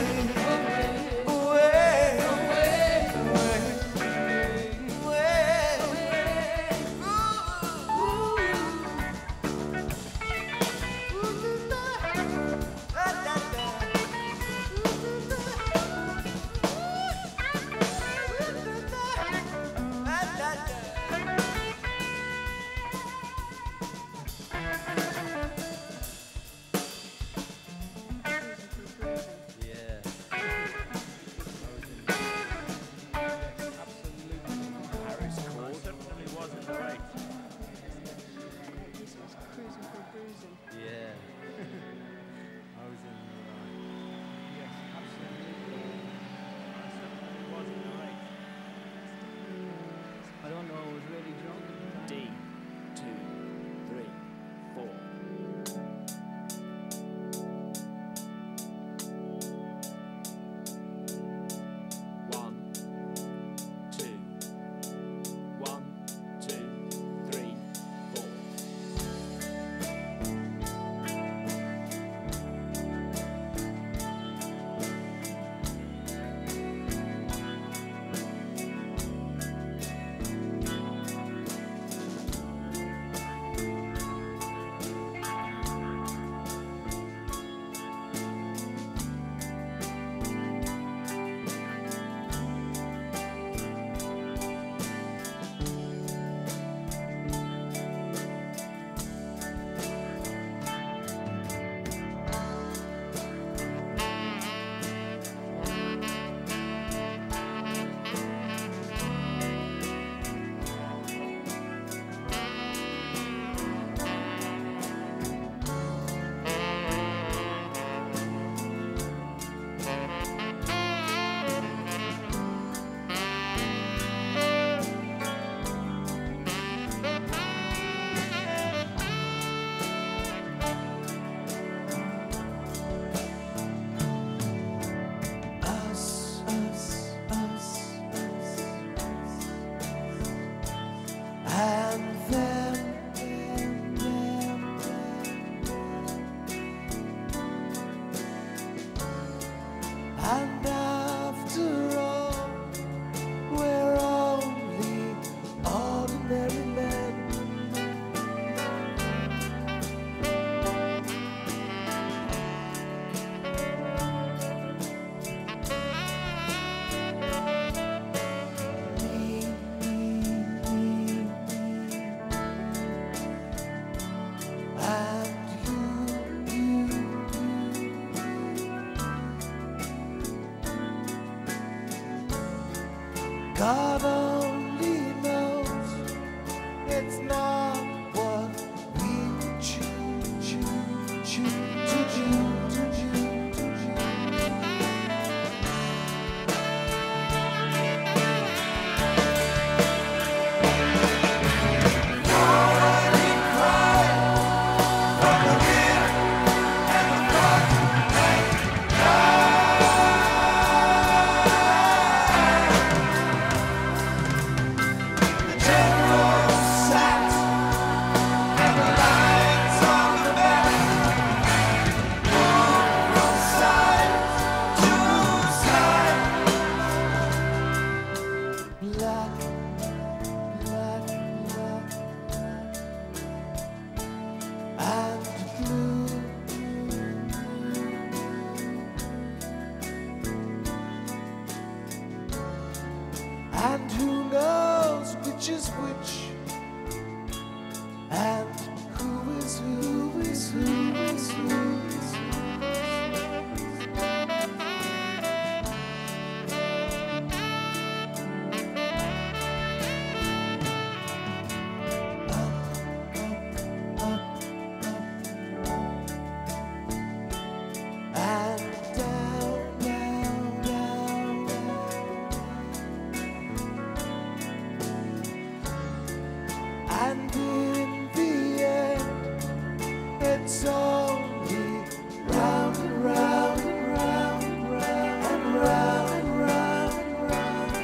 it's only round and round and round and round and round and round and round.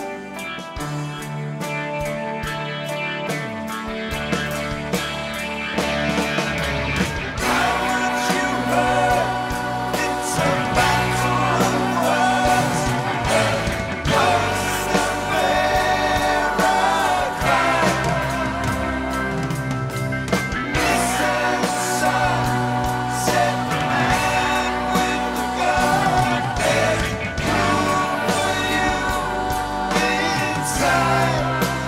Haven't you heard? It's a battle of words. Ghost of Veracruz. Listen, son, said the man with the gun. There's room for you inside.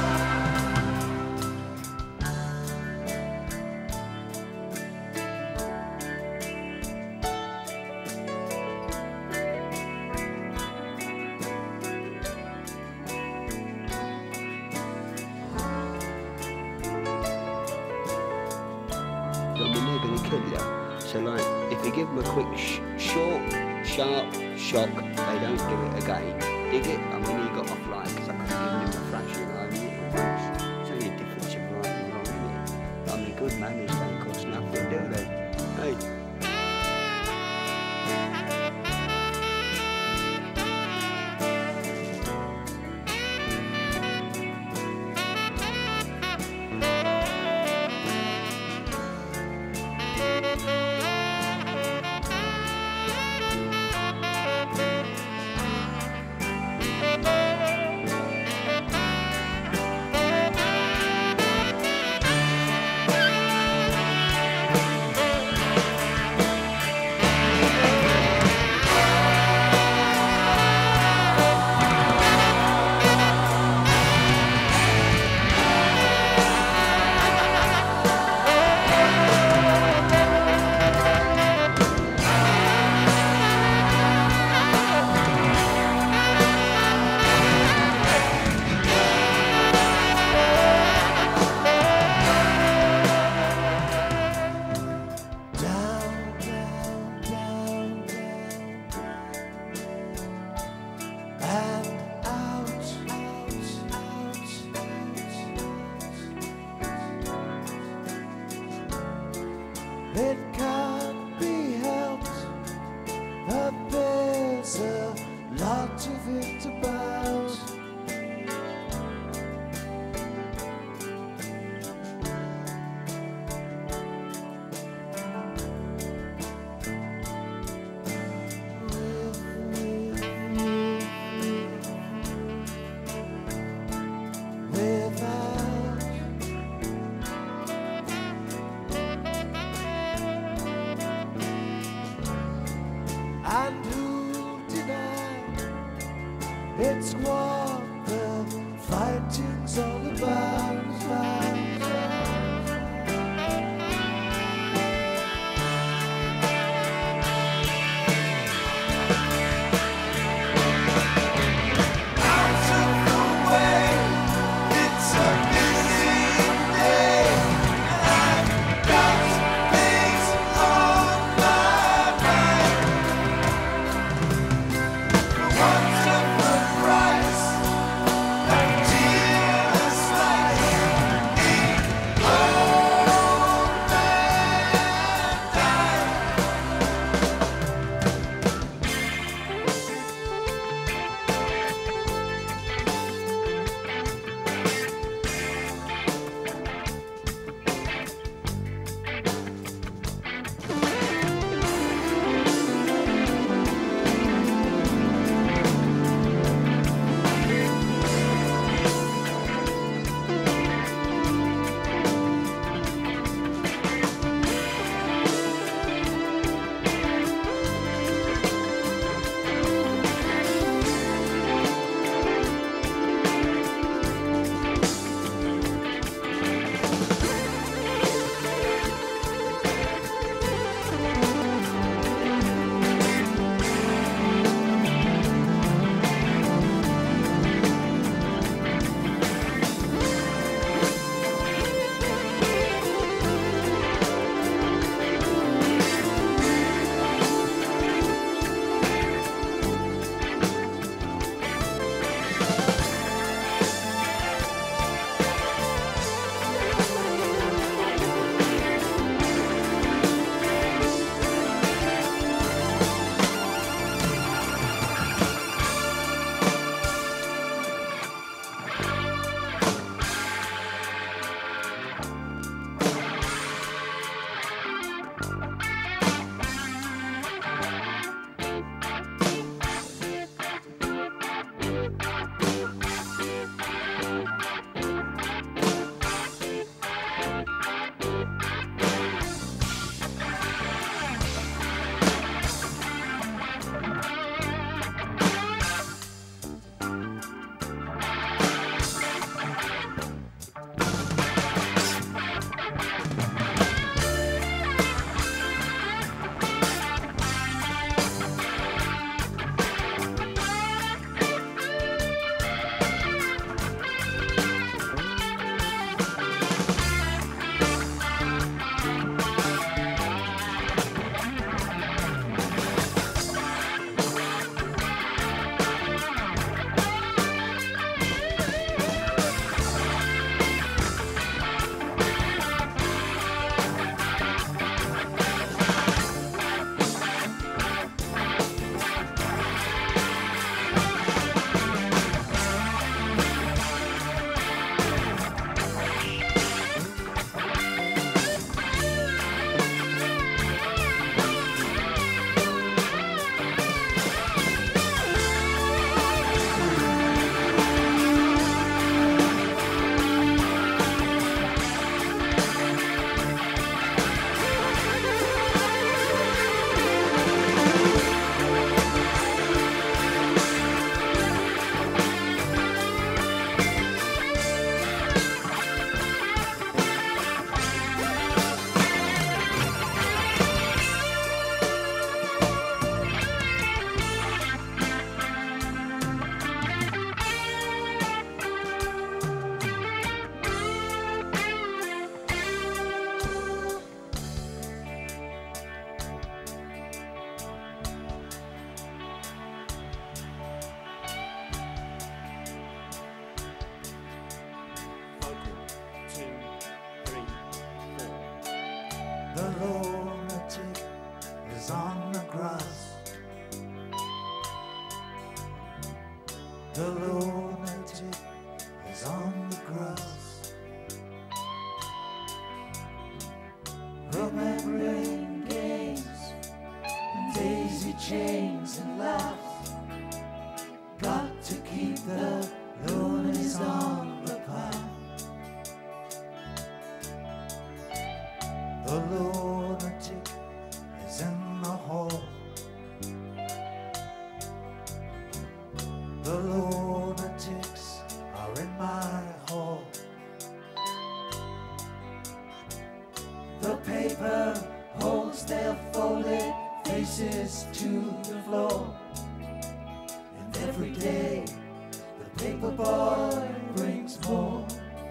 I mean, they're going to kill you. So, like, if you give them a quick, sh short, sharp shock, they don't do it again. Dig it? I mean, he got off like, because I could have given him a fraction of a minute once. It's only a difference of right and wrong, isn't it? I mean, good manners don't cost nothing, do they? Hey. Down, down, down, down, and out, out, out, out. It can't be helped, but there's a lot of it about. Without and who deny it's what the fighting's all about, about, out of the way. It's a busy day, and I've got things on my mind. For want of a price, lunatic is on the grass. The lunatic is on the grass. Remembering games and daisy chains and laughs. Got to keep the loonies on the path. The lunatic is in the hall. The lunatics are in my hall. The paper holds their folded faces to the floor. And every day the paper boy brings more.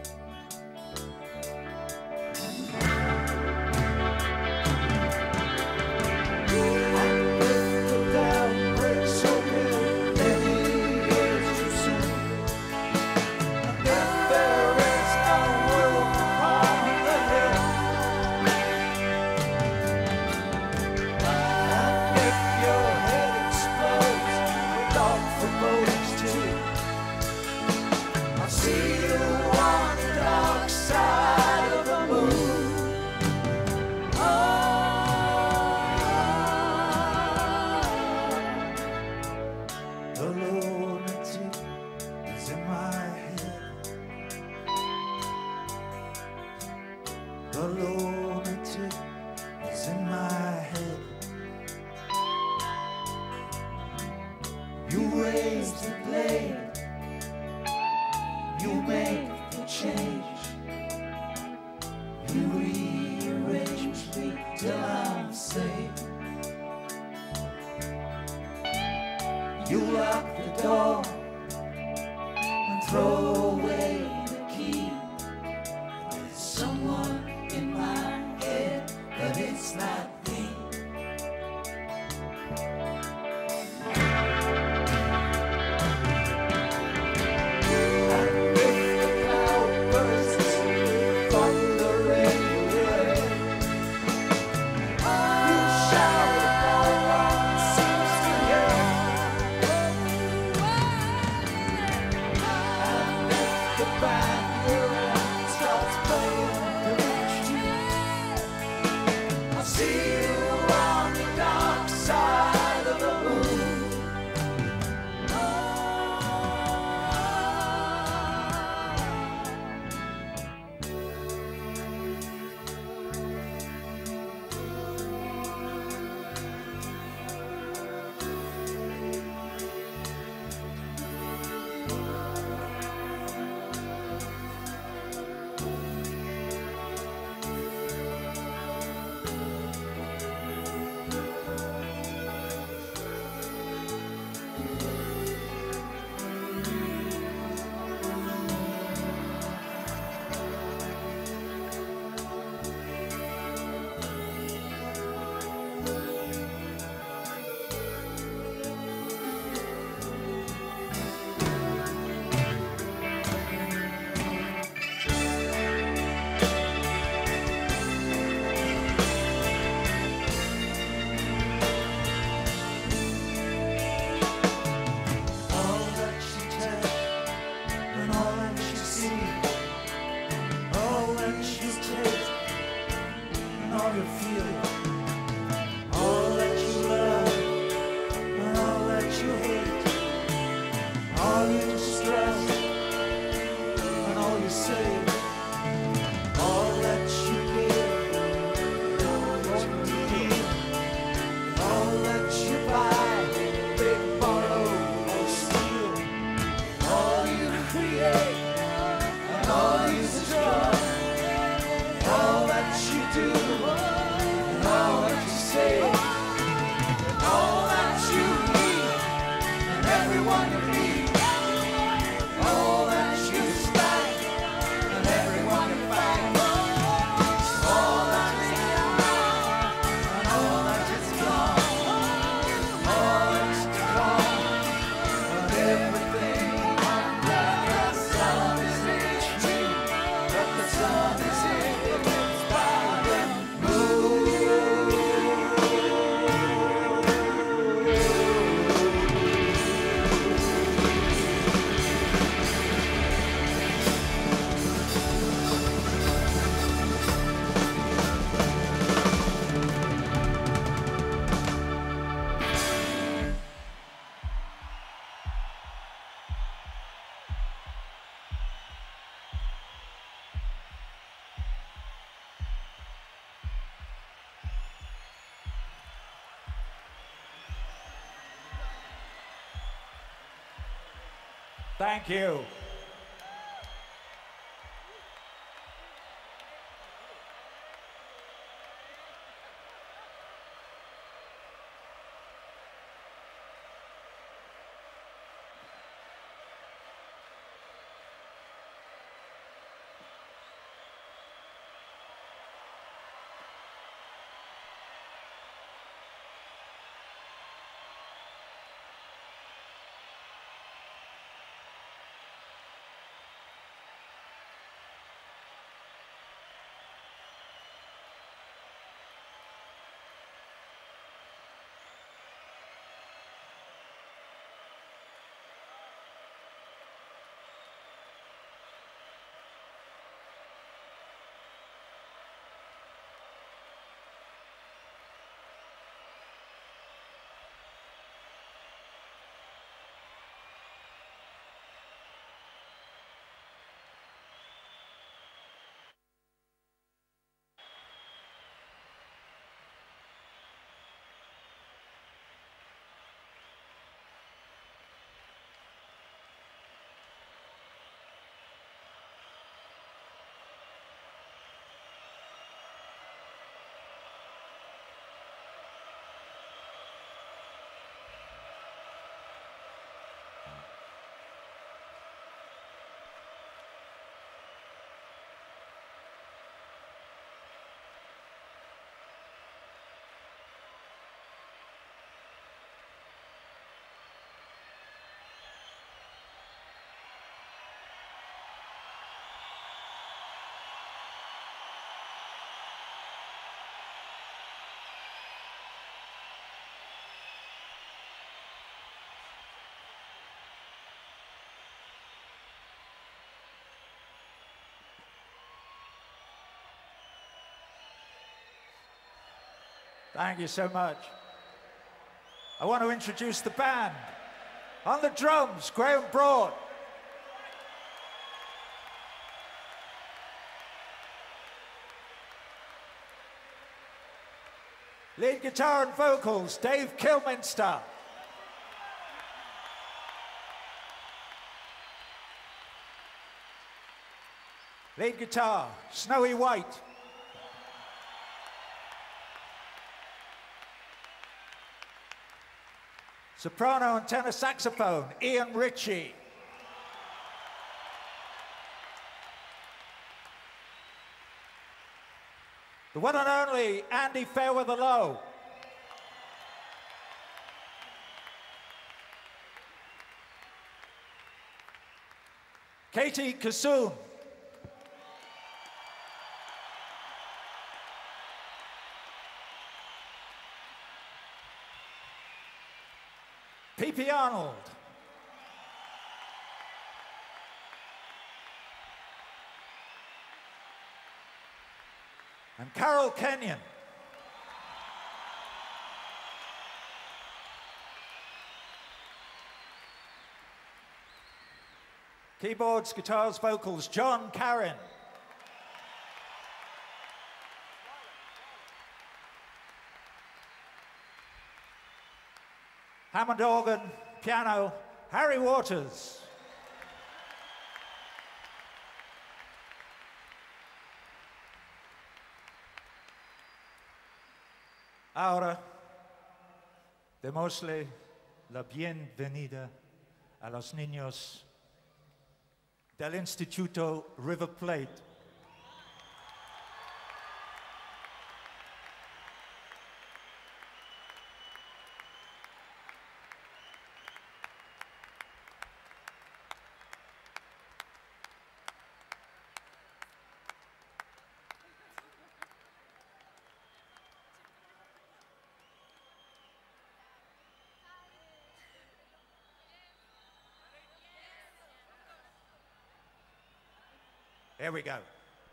The lunatic is in my head. You raise the blade, you make the change, you rearrange me till I'm safe. You lock the door and throw away the key. There's someone in my head, but it's not me. And if the cloud bursts from the rain away, you shout about what seems to hear. And if the band you're in starts playing, I'll see you on the dark side of the moon. Thank you. Thank you so much. I want to introduce the band. On the drums, Graham Broad. Lead guitar and vocals, Dave Kilminster. Lead guitar, Snowy White. Soprano and tenor saxophone, Ian Ritchie. The one and only Andy Fairweather Lowe. Katie Kassoon. P P Arnold. And Carol Kenyon. Keyboards, guitars, vocals, John Caron. Hammond organ, piano, Harry Waters. Ahora, démosle la bienvenida a los niños del Instituto River Plate. Here we go.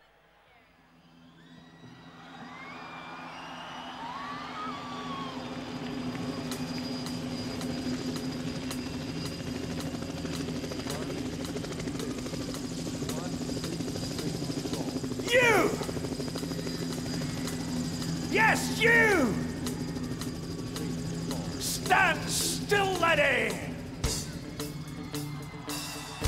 You! Yes, you! Stand still, laddie!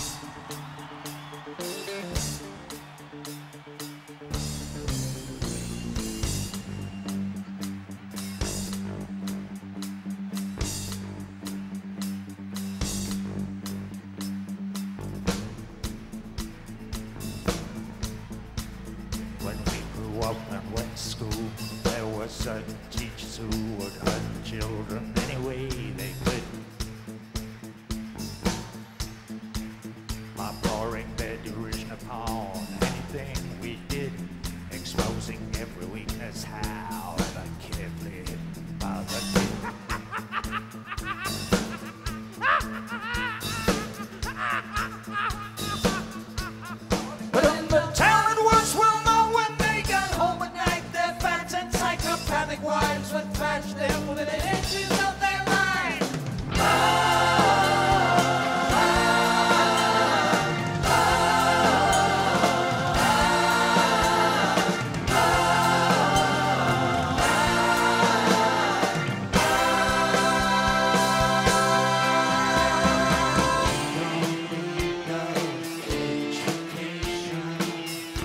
witches who would hurt children any way they could. Uproaring their derision upon anything we did, exposing every weakness, however carefully hidden by the kid. But in the town it was well known when they got home at night, their fat and psychopathic wives would thrash them within inches of their life.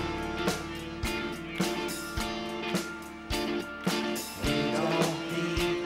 We don't need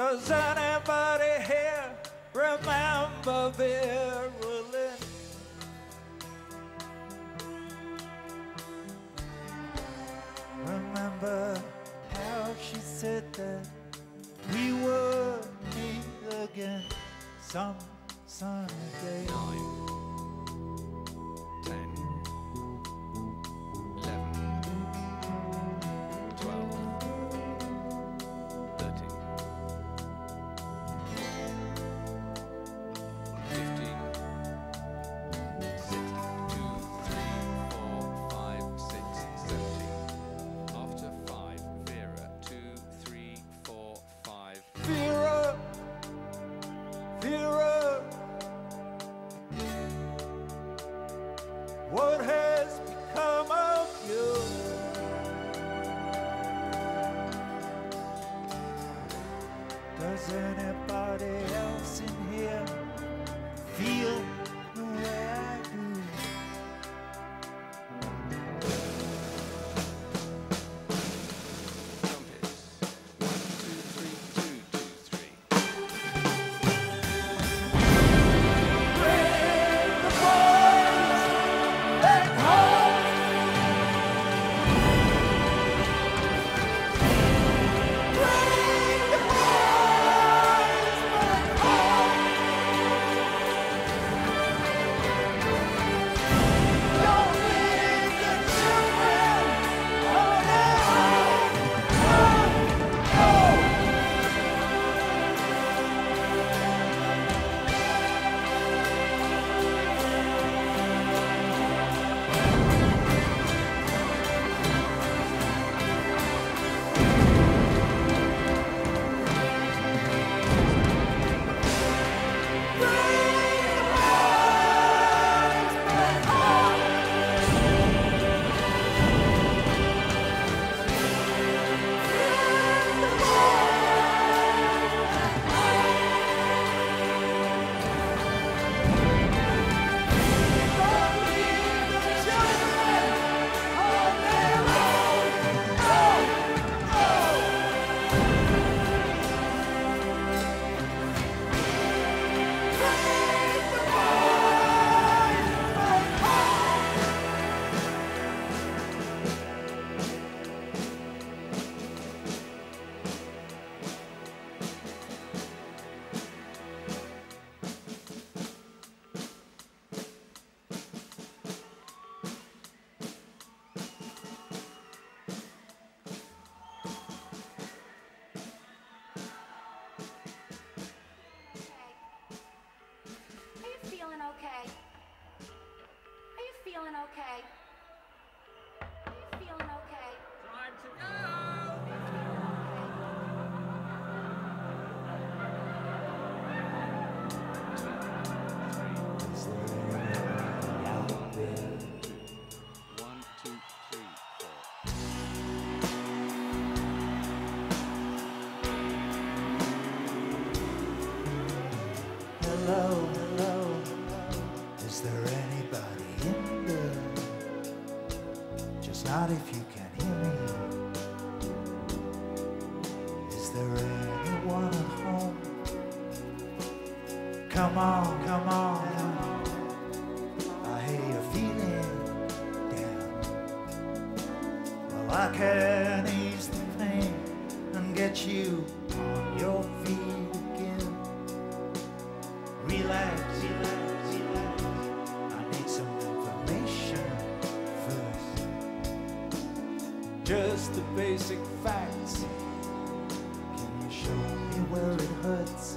Does anybody here remember Vera Lynn? Remember how she said that we were meet again some sunny day? Nine, ten, eleven, twelve, thirteen, fifteen, sixteen, two, three, four, five, six, seventeen. After five, Vera, two, three, four, five. Vera, Vera, what has become of you? Does anybody else in here feel the way I do? feeling okay? Are you feeling okay? Are you feeling okay? Time to One, two, three, four. Hello, hello, is there anybody in there? Just not if you can hear me. Is there anyone at home? Come on, come on, I hear you're feeling down. Well, I can ease the pain and get you on your feet again. Relax, relax, relax. I need some information first. Just the basic facts. Can you show me where it hurts?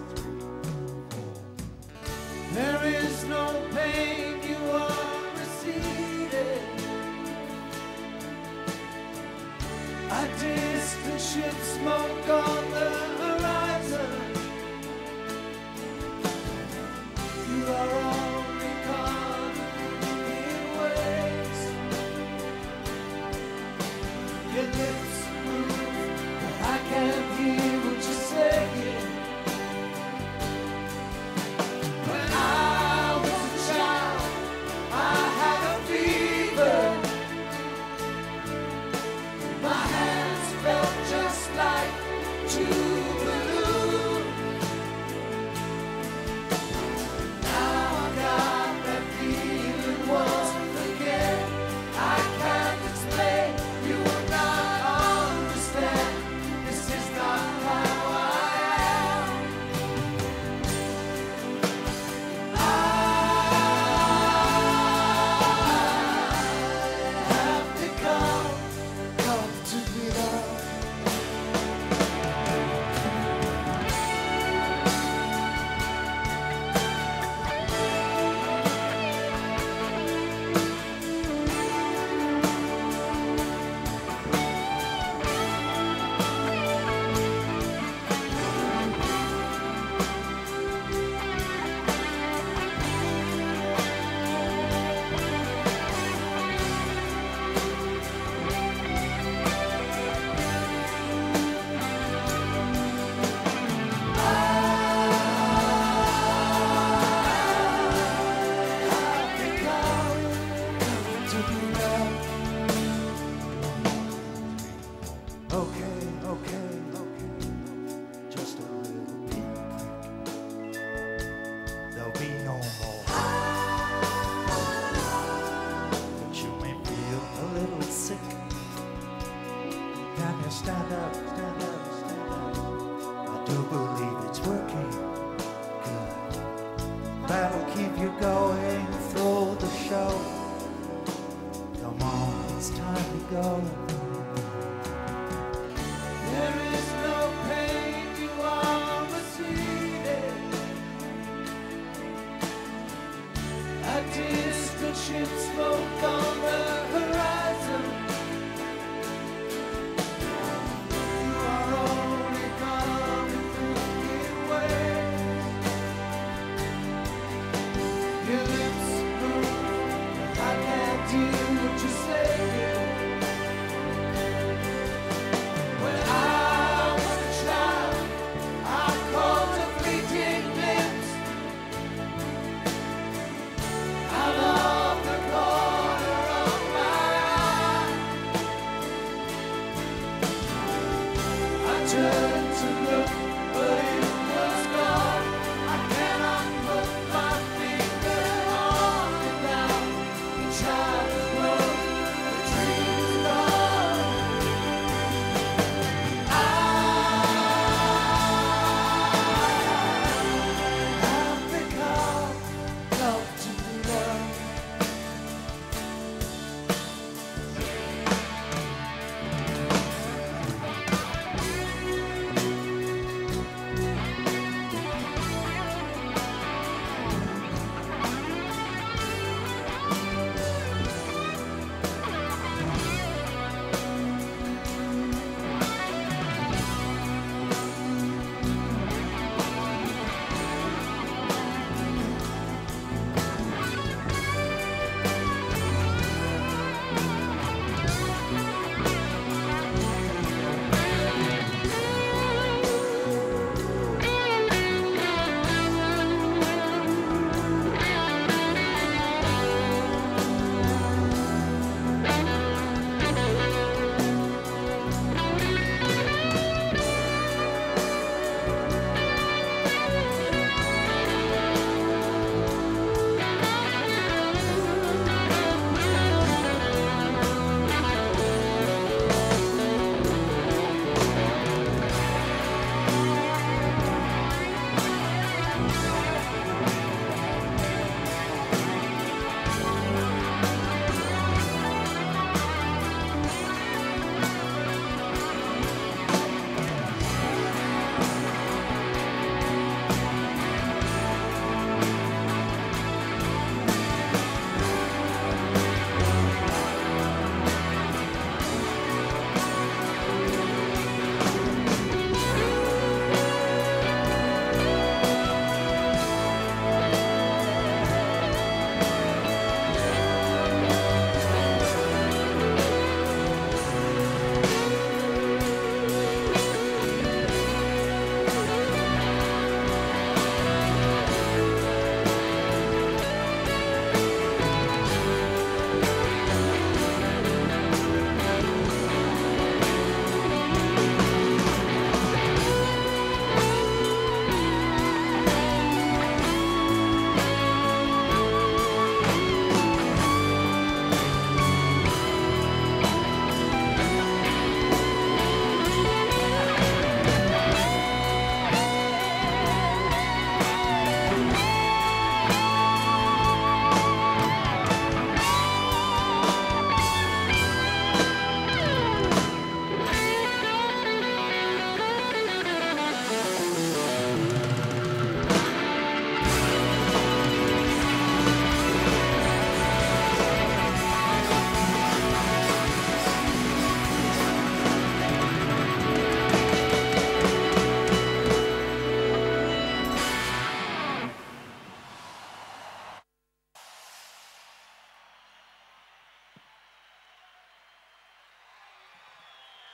There is no pain, you are receding. A distant ship smoke on the horizon. You are only caught in waves. Your lips move, but I can't hear what you're saying. When I was a child, I had a fever. My hands felt just like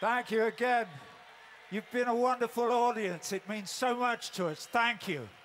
Thank you again. You've been a wonderful audience. It means so much to us. Thank you.